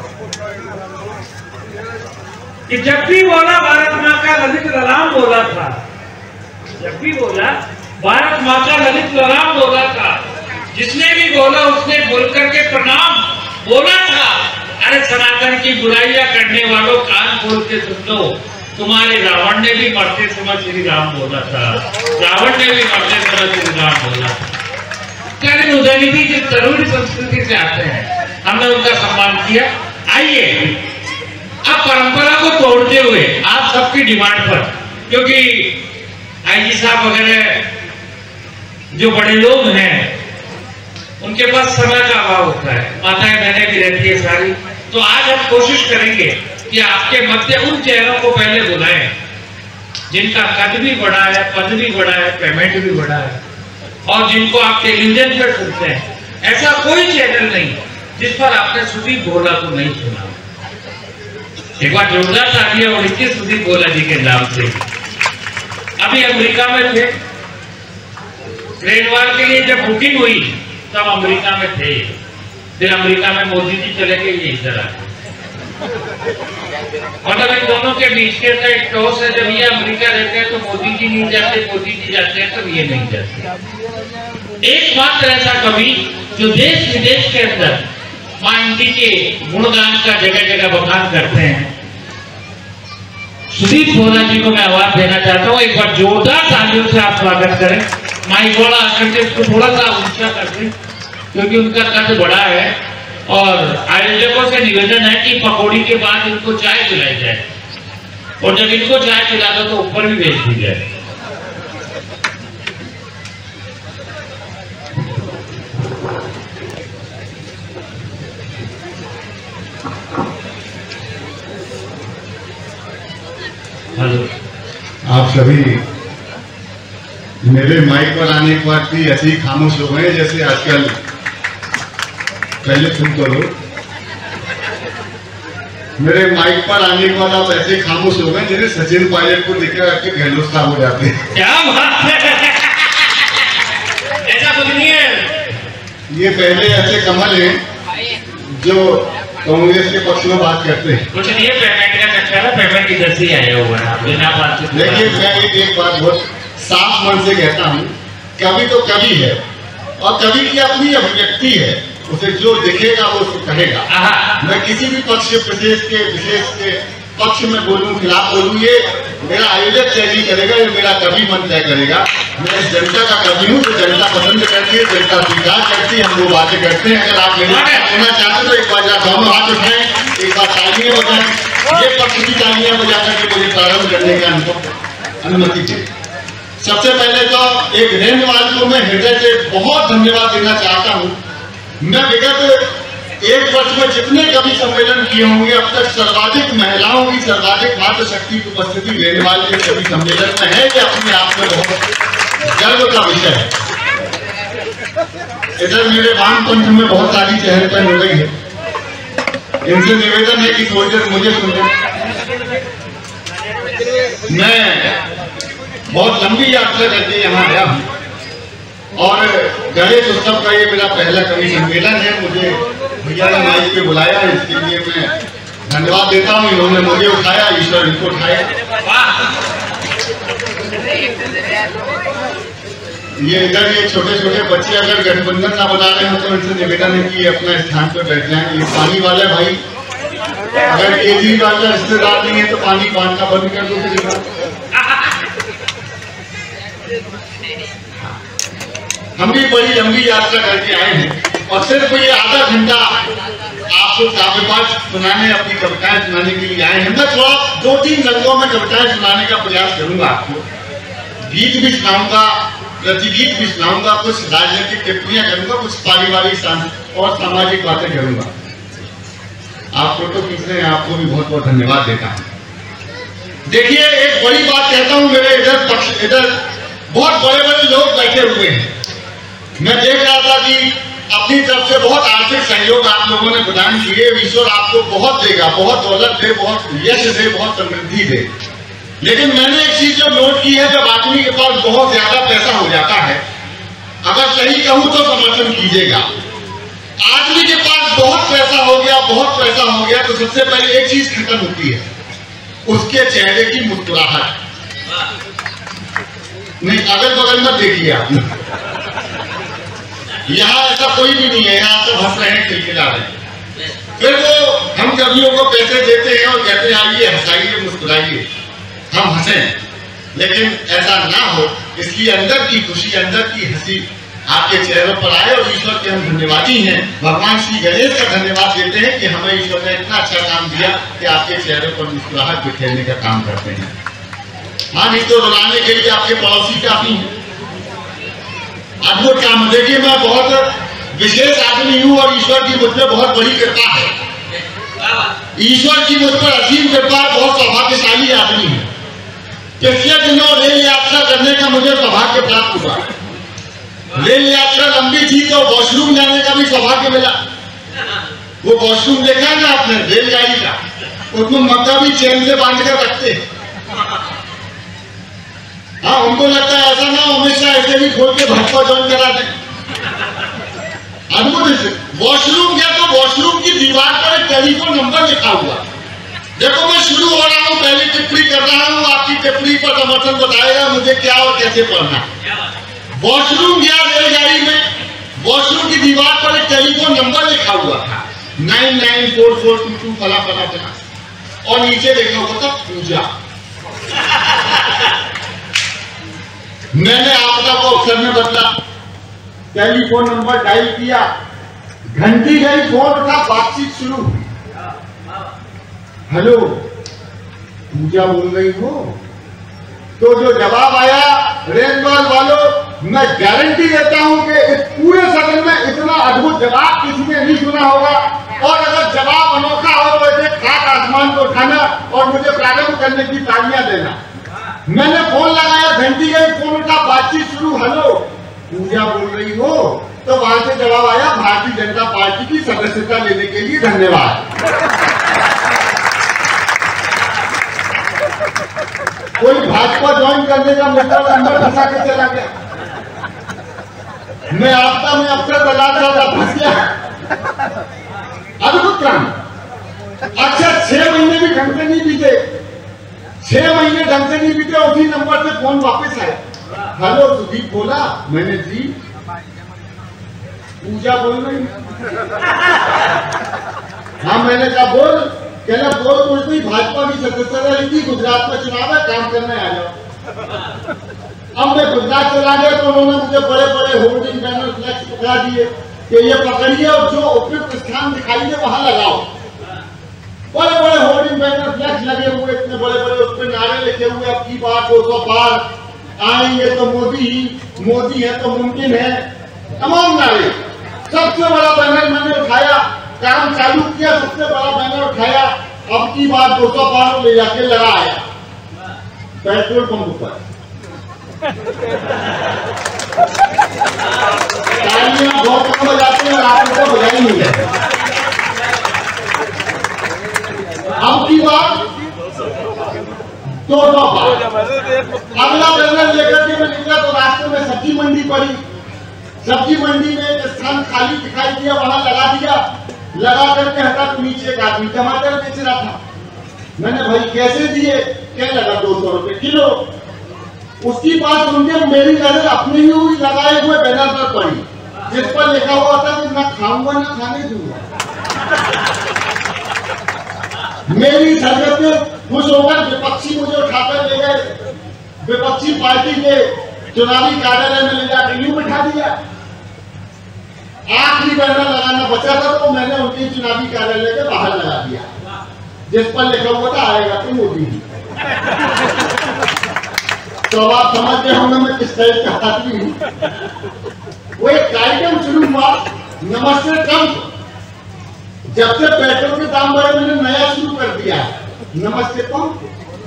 कि जब भी बोला भारत माँ का ललित ललाम बोला था, जब भी बोला भारत माँ का ललित ललाम बोला था, जिसने भी बोला उसने बोल करके प्रणाम बोला था। अरे सनातन की बुराइयां करने वालों कान खोल के सुन लो, तुम्हारे रावण ने भी मरते समय श्री राम बोला था, रावण ने भी मरते समय श्री राम बोला था। कारण उदयनिधि जिस तरुणी संस्कृति से आते हैं, हमने उनका सम्मान किया। आइए अब परंपरा को तोड़ते हुए आप सबकी डिमांड पर, क्योंकि आईजी साहब वगैरह जो बड़े लोग हैं उनके पास समय का अभाव होता है, माताएं बहनें भी रहती है सारी, तो आज हम कोशिश करेंगे कि आपके मध्य उन चेहरों को पहले बुलाएं जिनका कद भी बड़ा है, पद भी बड़ा है, पेमेंट भी बड़ा है और जिनको आप टेलीविजन पर सुनते हैं। ऐसा कोई चैनल नहीं जिस पर आपने सुदीप भोला को नहीं सुना। एक बार जोरदार तालियां और इतनी सुदीप भोला जी के नाम से। अभी अमेरिका में थे, ट्रेन वार के लिए जब बुकिंग हुई तब अमेरिका में थे, फिर अमेरिका में मोदी जी चले गए, ये इधर आ गए। मतलब इन दोनों के बीच के एक टॉस है, जब ये अमेरिका रहते हैं तो मोदी जी नहीं जाते, मोदी जी जाते हैं तो ये नहीं जाते। एकमात्र ऐसा कवि जो देश विदेश के अंदर मां हिंदी के गुणगान का जगह जगह बखान करते हैं, सुदीप भोला जी को मैं आवाज देना चाहता हूँ। एक बार जोरदार तालियों से आप स्वागत करें। माइक वाला आकर के इसको थोड़ा सा ऊंचा कर दें क्योंकि उनका कद बड़ा है और आयोजकों से निवेदन है कि पकौड़ी के बाद इनको चाय पिलाई जाए और जब इनको चाय पिला दो तो ऊपर भी भेज दी जाए। हेलो, आप सभी मेरे माइक पर आने के बाद भी ऐसे ही खामोश हो गए जैसे आजकल, पहले सुन तो लो। मेरे माइक पर आने के बाद आप ऐसे खामोश हो गए जैसे सचिन पायलट को देखकर आपके गहलोत साहब हो जाते हैं। क्या बात है, ऐसा कुछ नहीं है। ये पहले ऐसे कमल हैं जो कांग्रेस के पक्ष में बात करते हैं। कुछ नहीं है, पेमेंट का पहला पेमेंट इधर से आया हुआ है, बिना बात के। देखिए मैं एक बात बहुत साफ मन से कहता हूँ, कभी तो कभी है और कभी की अपनी अभिव्यक्ति है, उसे जो दिखेगा वो उसको कहेगा। मैं किसी भी पक्ष विशेष के पक्ष में बोलूं, खिलाफ बोलूं, ये मेरा आयोजक तय नहीं करेगा, ये मेरा कभी मन तय करेगा। मैं इस जनता का कवि हूँ, जो जनता पसंद करती है, जनता स्वीकार करती है, हम वो बातें करते हैं। अगर आप मेरे होना चाहते तो एक बार दोनों हाथ उठाएं, एक बार तालियां बजाएं, ये पक्ष की तालियां बजा करके मुझे प्रारंभ करने का अनुमति दें। सबसे पहले तो एक रेनवाल को मैं हृदय से बहुत धन्यवाद देना चाहता हूँ। मैं विगत एक वर्ष में जितने कभी सम्मेलन किए होंगे, अब तक सर्वाधिक महिलाओं की, सर्वाधिक मातृशक्ति की उपस्थिति रेनवाल के सभी सम्मेलन में है। ये अपने आप में बहुत गर्व का विषय है। इधर मेरे वामपंथ में बहुत सारी चहल पहल हो गई है, इनसे निवेदन है कि थोड़ी देर मुझे सुने। मैं बहुत लंबी यात्रा करके यहाँ आया हूँ और गणेश उत्सव का ये मेरा पहला कवि सम्मेलन है। मुझे भैया ने माइक पे बुलाया, इसके लिए मैं धन्यवाद देता हूँ। इन्होंने मुझे उठाया, ईश्वर इनको उठाया। ये इधर ये छोटे छोटे बच्चे अगर गठबंधन ना बना रहे हो तो इनसे निवेदन है कि अपना स्थान पर बैठ जाए। ये पानी वाला भाई, अगर केजरीवाल का रिश्तेदार नहीं है तो पानी बांटना बंद कर दो। हम भी बड़ी लंबी यात्रा करके आए हैं और सिर्फ ये आधा घंटा आपको काव्य पाठ सुनाने, अपनी कविताएं सुनाने के लिए आए हैं। मैं थोड़ा 2-3 रंगों में कविताएं सुनाने का प्रयास करूंगा आपको। गीत भी सुनाऊंगा, प्रतिगीत भी सुनाऊंगा, कुछ राजनीतिक टिप्पणियां करूंगा, कुछ पारिवारिक और सामाजिक बातें करूंगा। आप फोटो खींच रहे हैं, आपको भी बहुत बहुत धन्यवाद देता हूँ। देखिए एक बड़ी बात कहता हूँ, मेरे इधर बहुत बड़े बड़े लोग बैठे हुए हैं। मैं देख रहा था कि अपनी तरफ से बहुत आर्थिक सहयोग आप लोगों ने प्रदान किए। ईश्वर आपको बहुत देगा, बहुत दौलत दे, बहुत यश दे, बहुत समृद्धि दे। लेकिन मैंने एक चीज जो नोट की है, जब आदमी के पास बहुत ज्यादा पैसा हो जाता है, अगर सही कहूं तो समर्थन कीजिएगा। आदमी के पास बहुत पैसा हो गया, बहुत पैसा हो गया तो सबसे पहले एक चीज खत्म होती है, उसके चेहरे की मुस्कुराहट। नहीं, अगल बगल मत देखिए आप, यहाँ ऐसा कोई भी नहीं है, यहाँ सब हंस रहे हैं, खिलखिला रहे हैं। फिर वो हम कवियों को पैसे देते हैं और कहते हैं आइए हंसाइए, मुस्कुराइए, हम हंसें। लेकिन ऐसा ना हो, इसलिए अंदर की खुशी, अंदर की हंसी आपके चेहरों पर आए। और ईश्वर के हम धन्यवादी हैं, भगवान श्री गणेश का धन्यवाद देते हैं कि हमें ईश्वर ने इतना अच्छा काम दिया कि आपके चेहरों पर मुस्कुराहट बिखेरने का काम करते हैं। हाँ, नहीं तो रुलाने के लिए आपके पड़ोसी काफी हैं। अद्भुत काम। देखिए मैं बहुत विशेष आदमी हूँ और ईश्वर की मुझ पर बहुत बड़ी कृपा है। ईश्वर की मुझ पर असीम कृपा, बहुत सौभाग्यशाली आदमी है। पिछले दिनों रेल यात्रा करने का मुझे सौभाग्य प्राप्त हुआ। रेल यात्रा लंबी थी तो वॉशरूम जाने का भी सौभाग्य मिला। वो वॉशरूम देखा है ना आपने रेलगाड़ी का, उसमें मक्का भी चैन से बांध कर रखते हैं। हाँ, उनको लगता है ऐसा ना हमेशा ऐसे भी खोल के भाजपा ज्वाइन करा दें। अद्भुत। वॉशरूम गया तो वॉशरूम की दीवार पर एक टेलीफोन नंबर लिखा हुआ। देखो मैं शुरू हो रहा हूँ, पहली टिप्पणी कर रहा हूँ, आपकी टिप्पणी पर समर्थन बताएगा मुझे क्या और कैसे पढ़ना। वॉशरूम गया रेलगाड़ी में, वॉशरूम की दीवार पर एक टेलीफोन नंबर लिखा हुआ था 994422 फला फला फला, और नीचे लिखा हुआ था पूजा। मैंने आपदा को अक्षर में बदला, टेलीफोन नंबर डायल किया, घंटी गई, फोन उठा, बातचीत शुरू। हेलो, पूजा बोल रही हो? तो जो जवाब आया, रेलवाल वालों, मैं गारंटी देता हूं कि इस पूरे सदन में इतना अद्भुत जवाब किसी ने नहीं सुना होगा। और अगर जवाब अनोखा हो तो इसे खाक आसमान को उठाना और मुझे प्रारंभ करने की तालियां देना। मैंने फोन लगाया, घंटी गई, फोन उठा, बातचीत शुरू। हेलो, पूजा बोल रही हो? तो वहां से जवाब आया, भारतीय जनता पार्टी की सदस्यता लेने के लिए धन्यवाद। कोई भाजपा ज्वाइन करने का मतलब नंबर फंसा के चला गया। मैं आपदा में अफसर तलाश रहा था, फंस गया। अद्भुत काम। अच्छा 6 महीने भी ढंग से नहीं बीते, 6 महीने ढंग से नहीं बीते, उसी नंबर से फोन वापस आया। हेलो सुदीप बोला, मैंने जी पूजा बोल रही। हाँ मैंने कहा बोल, कहना बोल कुछ नहीं, भाजपा की सदस्यता रही थी, गुजरात में चुनाव है, काम करने आ जाओ। अब मैं गुजरात चला गया तो उन्होंने मुझे बड़े बड़े होर्डिंग बैनर फ्लैक्स पकड़ा दिए कि ये पकड़िए और जो उपयुक्त स्थान दिखाई दे वहां लगाओ। बड़े बड़े होर्डिंग बैनर फ्लैक्स लगे हुए, इतने बड़े बड़े, उस पर नारे लिखे हुए, अब की बार 200 पार, आएंगे तो मोदी ही, मोदी है तो मुमकिन है, तमाम नारे। सबसे बड़ा बैनर मैंने उठाया, काम चालू किया, सबसे बड़ा बैनर उठाया, अब की बार 200 पार ले जाके लगा आया पेट्रोल पंप पर। तालियां बहुत कम बजाते हैं और आप लोग को बजाई नहीं है। अब की बार 200 पार। अगला बैनर लेकर के मैं निकला तो रास्ते में सब्जी मंडी पड़ी। सब्जी मंडी में एक स्थान खाली दिखाई दिया, वहां लगा दिया। लगा करके हटा तो नीचे एक आदमी टमाटर बेच रहा था। मैंने भाई कैसे दिए? क्या लगा? 200 रुपए किलो। उसकी बात सुनकर मेरी नजर अपने ही लगाए हुए बैनर पर पड़ी, जिस पर लिखा हुआ था कि मैं खाऊंगा ना खाने दूंगा। मेरी सरगत में खुश होकर विपक्षी मुझे उठाकर ले गए, विपक्षी पार्टी के चुनावी कार्यालय में ले जाकर यूं बिठा दिया। आखिरी बैनर लगाना बचा था तो मैंने उनके चुनावी कार्यालय के बाहर लगा दिया, जिस पर लिखा हुआ था आएगा तो मोदी ही। तो आप समझ गए होंगे मैं किस टाइप का आदमी हूं। वो एक कार्यक्रम शुरू हुआ, नमस्ते ट्रंप। जब से पेट्रोल के दाम बढ़े मैंने नया शुरू कर दिया है, नमस्ते ट्रंप।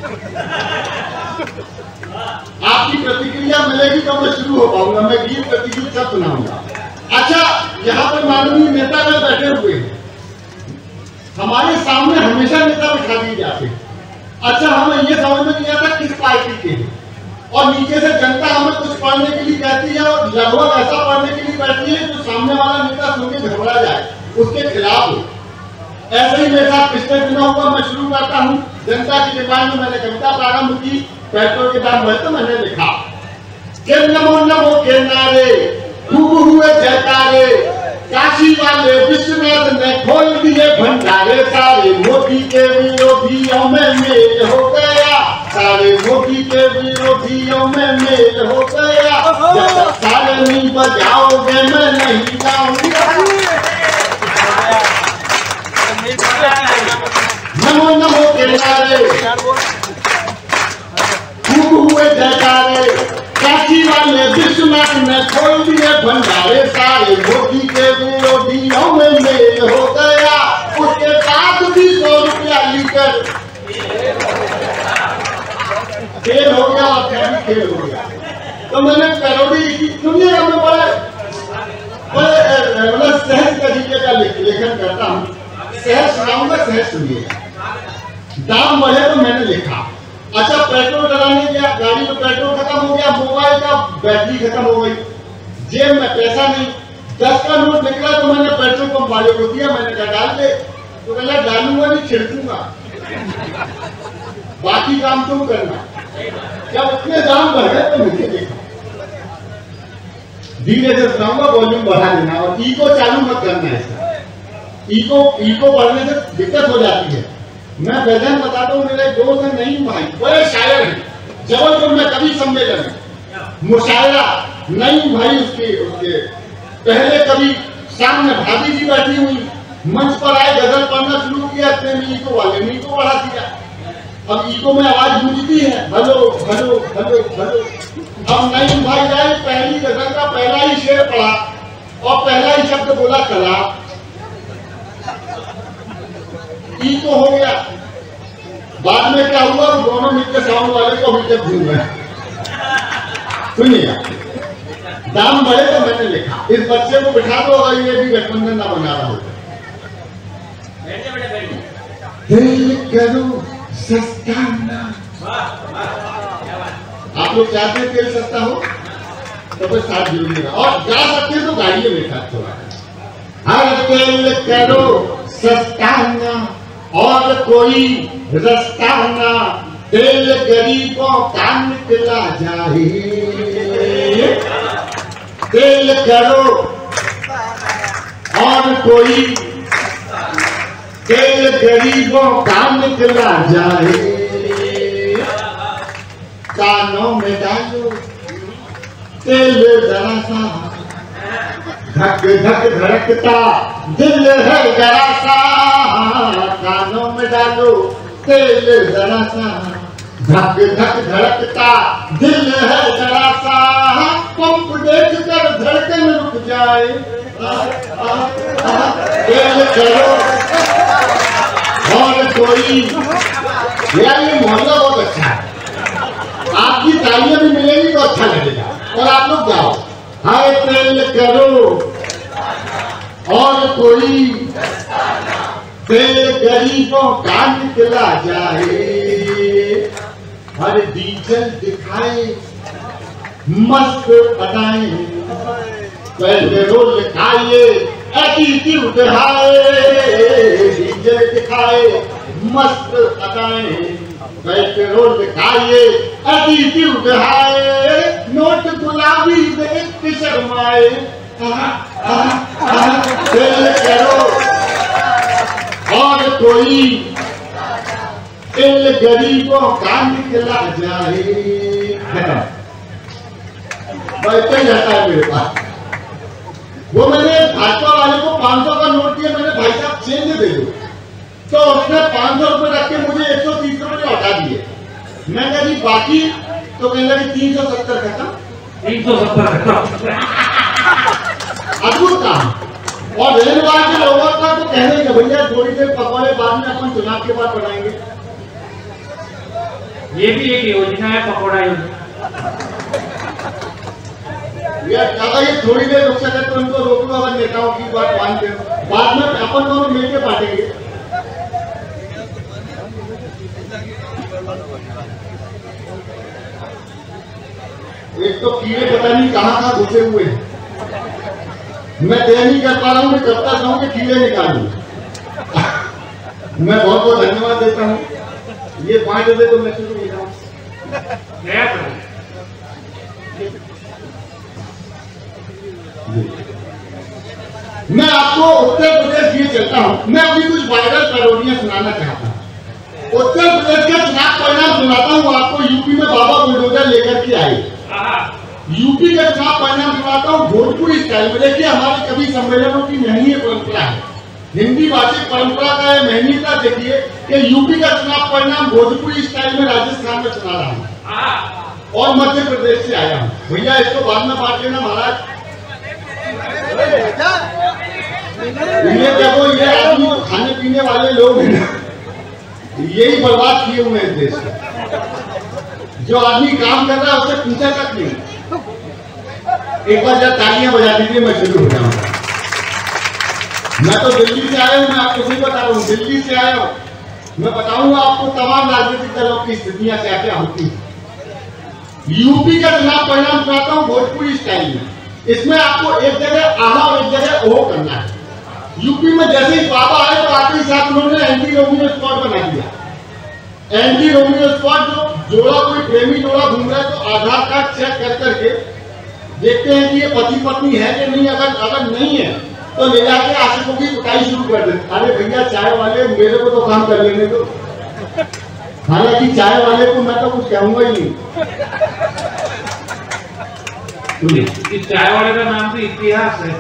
आपकी प्रतिक्रिया मिलेगी तो मैं शुरू हो पाऊंगा, मैं गीत प्रतिगीत सब सुनाऊंगा। अच्छा, यहाँ पर माननीय नेता में बैठे हुए हैं, हमारे सामने हमेशा नेता बिठा दिए जाते हैं। अच्छा, हमें यह समझ में नहीं आता किस पार्टी के हैं, और नीचे से जनता हमें कुछ पढ़ने के लिए कहती है और लगभग ऐसा पढ़ने के लिए बैठती है जो सामने वाला नेता सुन के घबरा जाए, उसके खिलाफ हो। ऐसे ही मेरे साथ पिछले दिनों हुआ। मैं शुरू करता हूँ जनता की डिमांड में। मैंने कविता प्रारंभ की, पेट्रोल के दाम बढ़े तो मैंने लिखा कि नमो नमो के नारे खूब हुए जयकारे, काशी वाले विश्वनाथ ने खोल दिए भंडारे। सारे मोदी के विरोधियों में मेल हो गया, सारे मोदी के विरोधियों में मेल हो गया। जब तक सारे नहीं बजाओगे मैं नहीं जाऊंगा। नमो नमो के नारे खूब हुए जयकारे, काशी वाले विश्वनाथ ने खोल दिए भंडारे। सारे मोदी के विरोधियों में मेल हो गया। उसके बाद भी 100 रुपया लीटर खेल हो गया, और क्या भी खेल हो गया। तो मैंने पैरोडी की दुनिया में बड़े सहज तरीके का लेखन करता हूँ। सहज सुनाऊंगा, सहज सुनिएगा। दाम बढ़े तो मैंने लिखा। अच्छा, पेट्रोल डलाने गया, गाड़ी में पेट्रोल खत्म हो गया, मोबाइल का बैटरी खत्म हो गई, जेब में पैसा नहीं। 10 का नोट निकला तो मैंने पेट्रोल पंप वाले को दिया। मैंने कहा डाल दे, तो कहला डालूंगा नहीं, छिड़कूंगा, बाकी काम तुम करना। जब इतने दाम बढ़े तो मुझे देखा, धीरे से सुनाऊंगा, वॉल्यूम बढ़ा देना और इको चालू मत करना है। इसका इको बढ़ने से दिक्कत हो जाती है। मैं वजन बताता हूँ, मेरे दोस्त है नहीं भाई, बड़े शायर हैं। जबलपुर में कवि सम्मेलन है, मुशायरा नहीं भाई, उसके पहले कभी सामने भाभी जी बैठी हुई, मंच पर आए, गजल पढ़ना शुरू किया, इतने में इको वाले ने इको बढ़ा दिया। अब इको में आवाज गूंजती है, हेलो हेलो हेलो हेलो। अब नहीं भाई जाए, पहली गजल का पहला ही शेर पढ़ा और पहला ही शब्द बोला कला, इको हो गया। बाद में क्या हुआ, दोनों मिलकर साउंड वाले को मिलकर भूल गए। सुनिए, दाम बढ़े तो मैंने लिखा, इस बच्चे को बिठा दो और ये भी गठबंधन ना बना रहा होगा। दिल करो सस्ता ना। आप लोग चाहते हैं तेल सस्ता हो तो फिर साथ जुड़िएगा, और जा सकते हैं तो गाड़ी में बैठा थोड़ा। हर तेल करो सस्ता ना और कोई रास्ता ना दिल गरीबों का निकला जाए, दिल करो और कोई दिल गरीबों का निकला जाए, कानों में डालो दिल जरा सा, धक धक धड़कता दिल है जरा सा, कानों में डालो दिल जरा सा, धक धक धड़कता दिल है जरा सा, पंप देख कर धड़कन रुक जाए, दिल करो और कोई। यार ये मोहल्ला बहुत अच्छा है, आपकी तालियां भी मिलेंगी तो अच्छा लगेगा। और आप लोग गाओ, हाय दिल करो और कोई दिल गरीबों का निकला जाए, हर डीजल दिखाए मस्त अदाएं, पेट्रोल दिखाइए एटीट्यूड दिखाए, डीजल दिखाए मस्त अदाएं, पेट्रोल दिखाइए एटीट्यूड दिखाए, नोट गुलाबी देख के शर्माए, दिल करो और कोई दिल गरीबों का निकला जाए। बैठे जाता है मेरे पास, वो मैंने भाजपा वाले को 500 का नोट दिया, मैंने भाई साहब चेंज दे दो, तो उसने 500 रुपए रख के मुझे 130 रुपए हटा दिए। मैं कहा जी बाकी, तो कहने लगे 370 खत्म, 370 खत्म। अद्भुत काम। और रेलवार के लोगों का तो कहने लगे भैया थोड़ी देर पकौड़े बाद में अपन चुनाव के बाद बनाएंगे। ये भी एक योजना है, पकौड़ा योजना। ये थोड़ी देर रुक सके तो उनको रोक लो, अगर नेताओं की बात मानते हो, बाद में अपन दोनों मिलकर बांटेंगे। एक तो कीड़े पता नहीं कहाँ घुसे हुए हैं, मैं तय नहीं कर पा रहा हूँ, मैं करता चाहूँ कि कीड़े निकालूं। मैं बहुत बहुत धन्यवाद देता हूँ। ये 5 बजे तो मैं शुरू हो जाऊँ। मैं आपको उत्तर प्रदेश ये चलता हूँ, मैं अभी कुछ वायरल पैरोडियां सुनाना चाहता हूँ। उत्तर प्रदेश का चुनाव परिणाम सुनाता हूँ आपको। यूपी में बाबा बुलडोजर लेकर के आए, यूपी का चुनाव परिणाम सुनाता हूँ भोजपुरी स्टाइल में। देखिए हमारे कवि सम्मेलनों की महनीय परंपरा है, हिंदी भाषिक परंपरा का है महनीयता। देखिए कि यूपी का चुनाव परिणाम भोजपुरी स्टाइल में राजस्थान में सुना रहा हूँ और मध्य प्रदेश से आया हूँ। भैया इसको बाद में बांट लेना महाराज। ये देखो ये आदमी तो खाने पीने वाले लोग हैं ना, यही बर्बाद किए हुए हैं देश को। जो आदमी काम कर रहा है उससे पूछा तक नहीं। एक बार जब तालियां बजा दीजिए मैं शुरू हो जाऊंगा। मैं तो दिल्ली से आया हूँ, मैं आपको नहीं बता रहा हूँ, दिल्ली से आया हूँ। मैं बताऊंगा आपको तमाम राजनीतिक दलों की स्थितियां क्या क्या होती है। यूपी का चुनाव परिणाम सुनाता हूँ भोजपुरी स्टाइल में। इसमें आपको एक जगह आहा और एक जगह ओह करना है। यूपी में जैसे ही बाबा आए तो आखिरी साथ उन्होंने एंटी रोमियो स्पॉट बना दिया। एंटी रोमियो स्पॉट जो जोड़ा कोई प्रेमी जोड़ा घूम रहा है तो आधार कार्ड चेक कर करके देखते हैं कि ये पति पत्नी है कि नहीं। अगर नहीं है तो ले जाके आशिकों की कुटाई शुरू कर देते। अरे भैया चाय वाले मेरे को तो काम कर लेने दो। हालांकि चाय वाले को मैं तो कुछ कहूंगा ही नहीं। इस चाय वाले का नाम तो इतिहास है।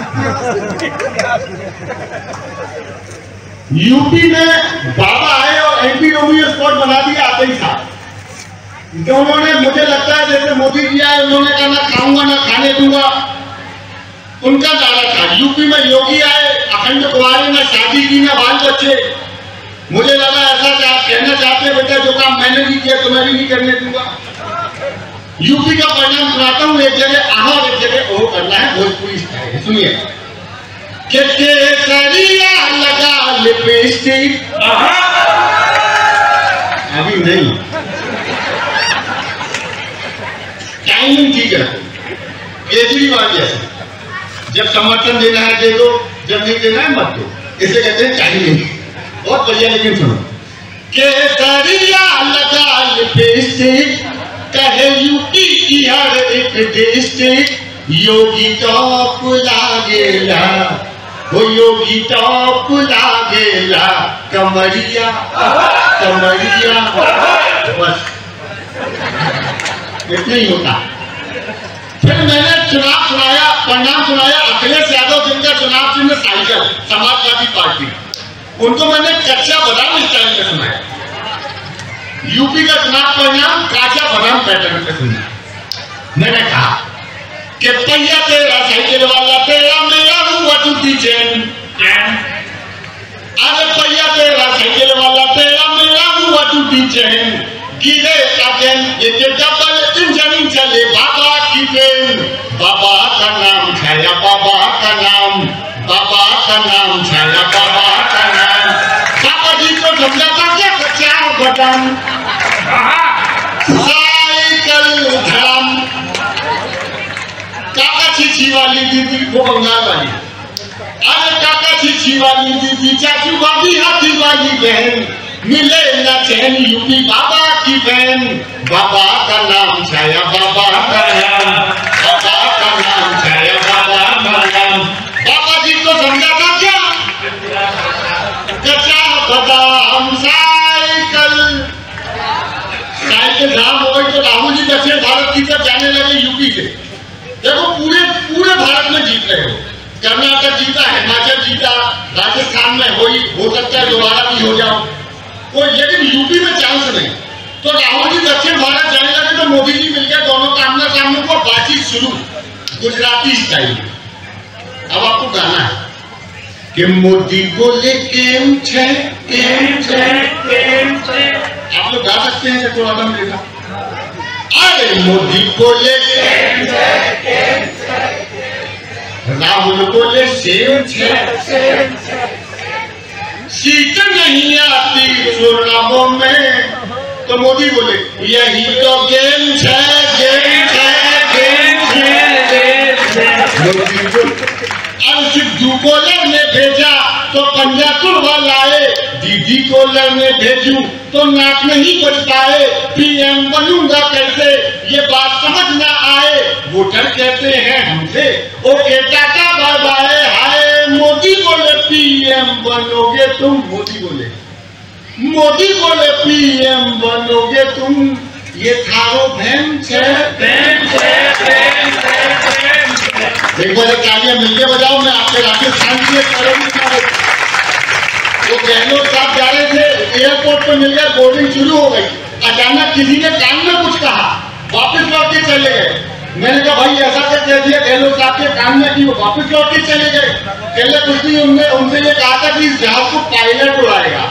यूपी में बाबा आए और एंटी रोमियो स्पॉट बना दिया आते ही साथ। तो उन्होंने, मुझे लगता है जैसे मोदी जी आए उन्होंने कहा ना खाऊंगा ना खाने दूंगा, उनका नारा था। यूपी में योगी आए अखंड कुंवारे, ना शादी की ना बाल बच्चे। मुझे लगा ऐसा कहना चाहते बेटा जो काम मैंने नहीं किया तो मैं भी नहीं करने दूंगा। यूपी का परिणाम सुनाता हूँ। एक जगह आहा और एक जगह ओह करना है भोजपुरी स्टाइल। सुनिए। केसरिया लगा लिपस्टिक, अभी नहीं, टाइमिंग ठीक है। केजरीवाल जैसे जब समर्थन देना है दे दो, जब नहीं देना है मत दो। इसे कहते हैं टाइमिंग। बहुत बढ़िया। लेकिन सुनो, केसरिया लगा लिपस्टिक, कहे यूपी की हर एक डिस्ट्रिक्ट योगी टॉप लागेला, वो योगी टॉप लागेला, कमरिया कमरिया। बस इतना ही होता। फिर मैंने चुनाव सुनाया, परिणाम सुनाया। अखिलेश यादव जिनका चुनाव चिन्ह साइकिल, समाजवादी पार्टी, उनको मैंने कच्चा बादाम स्टाइल में सुनाया। यूपी का चुनाव परिणाम काचा बादाम पैटर्न में सुना। मैंने कहा कि पहिया तेरा साइकिल वाला तेरा मेरा हुआ टूटी चैन, अरे पहिया तेरा साइकिल वाला तेरा मेरा हुआ टूटी चैन, गिरे अगेन एक डबल इंजन चले बाबा की ट्रेन, बाबा का नाम छाया बाबा का नाम, बाबा का नाम छाया बाबा का नाम। बाबा जी को समझा था क्या कच्चा बादाम, साइकिल धड़ाम। काका छीछी वाली दीदी, वो बंगाल वाली, अरे काका छीछी वाली दीदी, चाचू भाभी हाथी वाली बहन, मिले न चैन यूपी बाबा की बहन, बाबा का नाम छाया बाबा का नाम, बाबा का नाम छाया बाबा का नाम। बाबा जी को समझा था क्या कच्चा बादाम, साइकिल साइकिल धाम हो गई। तो राहुल जी दक्षिण भारत की तरफ जाने लगे यूपी से। देखो पूरे भारत में जीत रहे हो, कर्नाटक जीता, हिमाचल जीता, राजस्थान में हो सकता है दोबारा भी हो जाओ कोई, लेकिन यूपी में चांस नहीं। तो राहुल जी दक्षिण भारत जाने लगे तो मोदी जी मिलकर दोनों आमने सामने को बातचीत शुरू, गुजराती स्टाइल। अब आपको गाना है कि मोदी बोले केम छे केम छे केम छे। आप लोग गा सकते हैं थोड़ा दम लेगा। अरे मोदी बोले केम छे केम छे, राहुल बोले सेम छे सेम छे, सीट नहीं आती चुनावों में, तो मोदी बोले यही तो गेम छे गेम छे गेम छे। मोदी बोले अब सिद्धू को लड़ने भेजा तो पंजा तुड़वा लाए, दीदी को लड़ने भेजूं तो नाक नहीं बच पाए, पीएम बनूंगा कैसे ये बात समझ ना आए, वोटर कहते हैं हमसे okay tata bye bye hi. Modi बोले पीएम बनोगे तुम, मोदी बोले पीएम बनोगे तुम, ये थारो भैम छे भैम छे भैम छे। एक बार तालियां मिलके बजाओ, मैं आपके राजस्थान के वो गहलोत साहब जा रहे थे, एयरपोर्ट पे मिल गए, बोर्डिंग शुरू हो गई, अचानक किसी ने कान में कुछ कहा, वापस लौट के चले गए। मैंने कहा भाई ऐसा कर कह दिया गहलोत साहब के कान में कि वो वापस लौट के चले गए। पहले कुछ नहीं, उनसे ये कहा था कि इस जहाज को पायलट उड़ाएगा।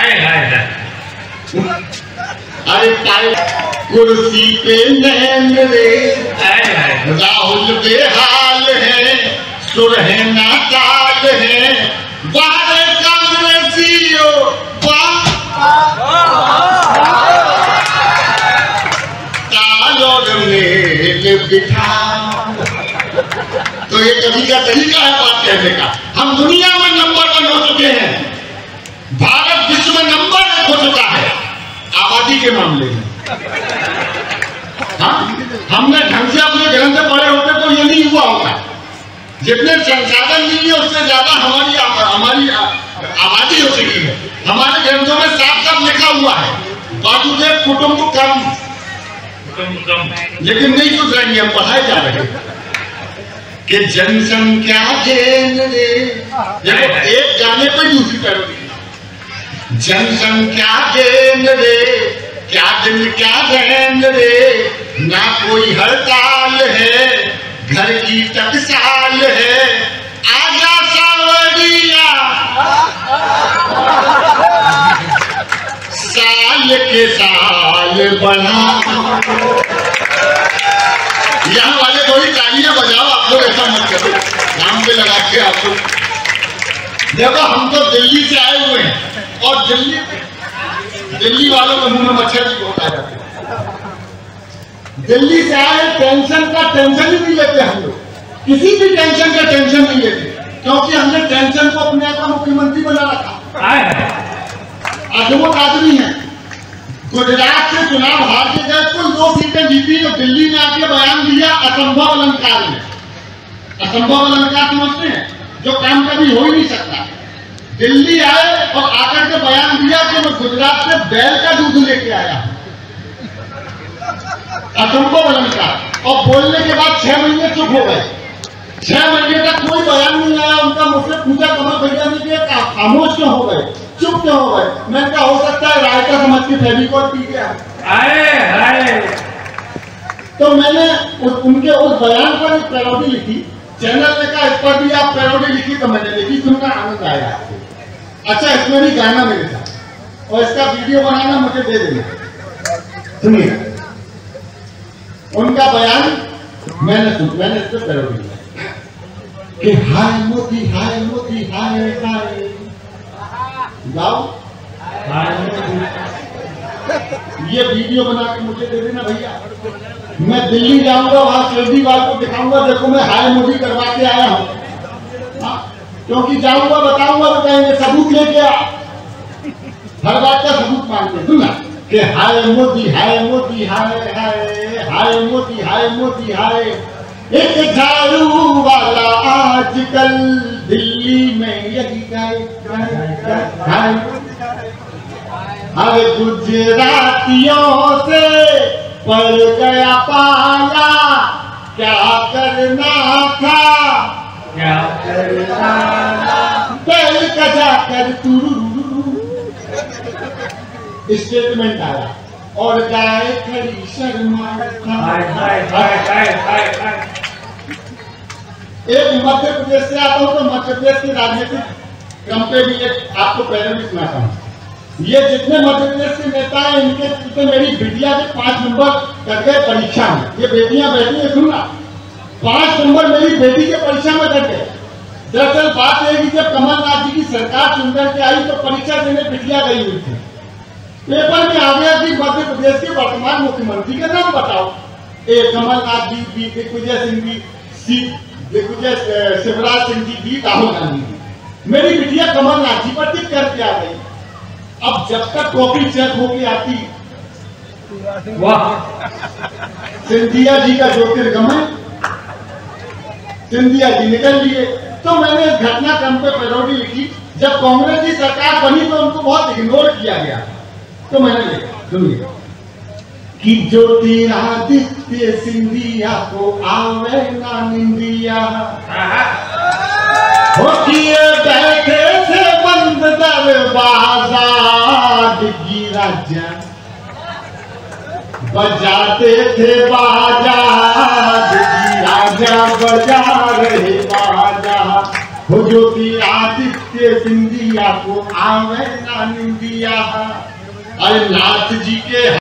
अरे पायलट कुर्सी पे नैन रे, राहुल बेहाल है, सुरहना ताल है, बाहर कांग्रेसियों तालों में बिठा। तो ये कभी का तरीका है बात कहने का। हम दुनिया में नंबर 1 हो चुके हैं, भारत विश्व में नंबर 1 हो चुका है आबादी के मामले में। हाँ, हमने ढंग से अपने ग्रंथ पढ़े होते तो ये नहीं हुआ होता। जितने संसाधन नहीं है उससे ज्यादा हमारी आबादी हो चुकी है। हमारे ग्रंथों में साफ साफ लिखा हुआ है बाजुदेव कुटुंब कम, लेकिन नहीं सुन रहे, हम पढ़ाए जा रहे हैं कि जनसंख्या गेन रे। देखो एक गाने पर दूसरी पैरोडी, जनसंख्या गेन रे, क्या दिन क्या रहन रे, ना कोई हड़ताल है, घर की टकसाल है, आजा सावरिया साल के साल बढ़ा। यहाँ वाले थोड़ी तालियां बजाओ, आप लोग ऐसा मत करो, नाम पे लगा के आप लोग। देखो हम तो दिल्ली से आए हुए हैं और दिल्ली वालों के मुंह में मच्छर भी बहुत आ जाते हैं। दिल्ली से आए, टेंशन का टेंशन ही नहीं लेते हम लोग, किसी भी टेंशन का टेंशन नहीं लेते, क्योंकि हमने टेंशन को अपने का मुख्यमंत्री बना रखा। अद्भुत आदमी है। गुजरात से चुनाव हार के गए, कुल 2 सीटें जीती, तो दिल्ली में आके बयान दिया असंभव अलंकार में। असंभव अलंकार समझते हैं, जो काम कभी हो ही नहीं सकता। दिल्ली आए और आकर के बयान दिया कि मैं गुजरात से बैल का दूध लेके आया हूं। असंभव अलंकार। और बोलने के बाद 6 महीने चुप हो गए। 6 महीने तक कोई बयान नहीं आया उनका। मुझसे पूछा कमल भैया ने कि खामोश क्यों हो गए, चुप क्यों हो गए? मैंने कहा हो सकता है रायता समझ के फेविकॉल पी गया। तो मैंने उनके उस बयान पर एक पैरोडी लिखी। चैनल ने कहा इस पर भी आप पैरोडी लिखी, तो मैंने लिखी, सुनकर आनंद आया आपको। अच्छा, इसमें भी गाना मेरे साथ, और इसका वीडियो बनाना मुझे दे देना। सुनिए उनका बयान, मैंने इस पर पैरोडी लिखा कि हाय मोदी हाय मोदी हाय हाय गाओ। ये वीडियो बना के मुझे दे देना भैया। मैं दिल्ली जाऊंगा, वहां केजरीवाल को दिखाऊंगा, देखो मैं हाय मोदी करवा के आया हूं। क्योंकि जाऊंगा बताऊंगा तो कहेंगे सबूत लेके आ। हर बात का सबूत मांगते। सुना कि हाय मोदी हाय मोदी हाय हाय हाय मोदी हाय मोदी हाय। एक झाड़ू वाला आजकल दिल्ली में यही गाय हाय। हर गुजरातियों से पड़ गया पाला, क्या करना था क्या करना पहल का जाकर स्टेटमेंट आया और गाय खड़ी शर्मा। एक मध्य प्रदेश से आता हूं, तो मध्य प्रदेश के राजनीतिक क्रम पे भी एक आपको पैरोडी सुनाता हूं। ये जितने मध्य प्रदेश के नेता हैं, इनके मेरी बिटिया के 5 नंबर कर गए परीक्षा में। ये बेटियां बैठी है, सुनना, 5 नंबर मेरी बेटी के परीक्षा में कर गए। दरअसल बात यह कि जब कमलनाथ जी की सरकार चुनकर के आई, तो परीक्षा देने बिटिया गई हुई थी। पेपर में आ गया कि मध्य प्रदेश के वर्तमान मुख्यमंत्री का नाम बताओ। A Kamalnath ji B, Digvijay Singh ji C, Digvijay Shivraj Singh ji B, Rahul Gandhi ji. मेरी बिटिया कमलनाथ जी पर टिक करके आ गई। अब जब तक कॉपी चेक होके आती, वाह, सिंधिया जी का ज्योतिर्गमय, सिंधिया जी निकल लिए। तो मैंने इस घटनाक्रम पे पैरोडी लिखी। जब कांग्रेस की सरकार बनी तो उनको बहुत इग्नोर किया गया। तो मैंने लिखा, सुनिए, कि ज्योतिरादित्य सिंधिया को आवे ना निंदिया, हो किए बैठे थे बंद दरवाजा, डिग्गी राजा बजाते थे बाजा, डिग्गी राजा बजा रहे बाजा। हो ज्योतिरादित्य सिंधिया को आवे ना निंदिया, अरे नाथ जी के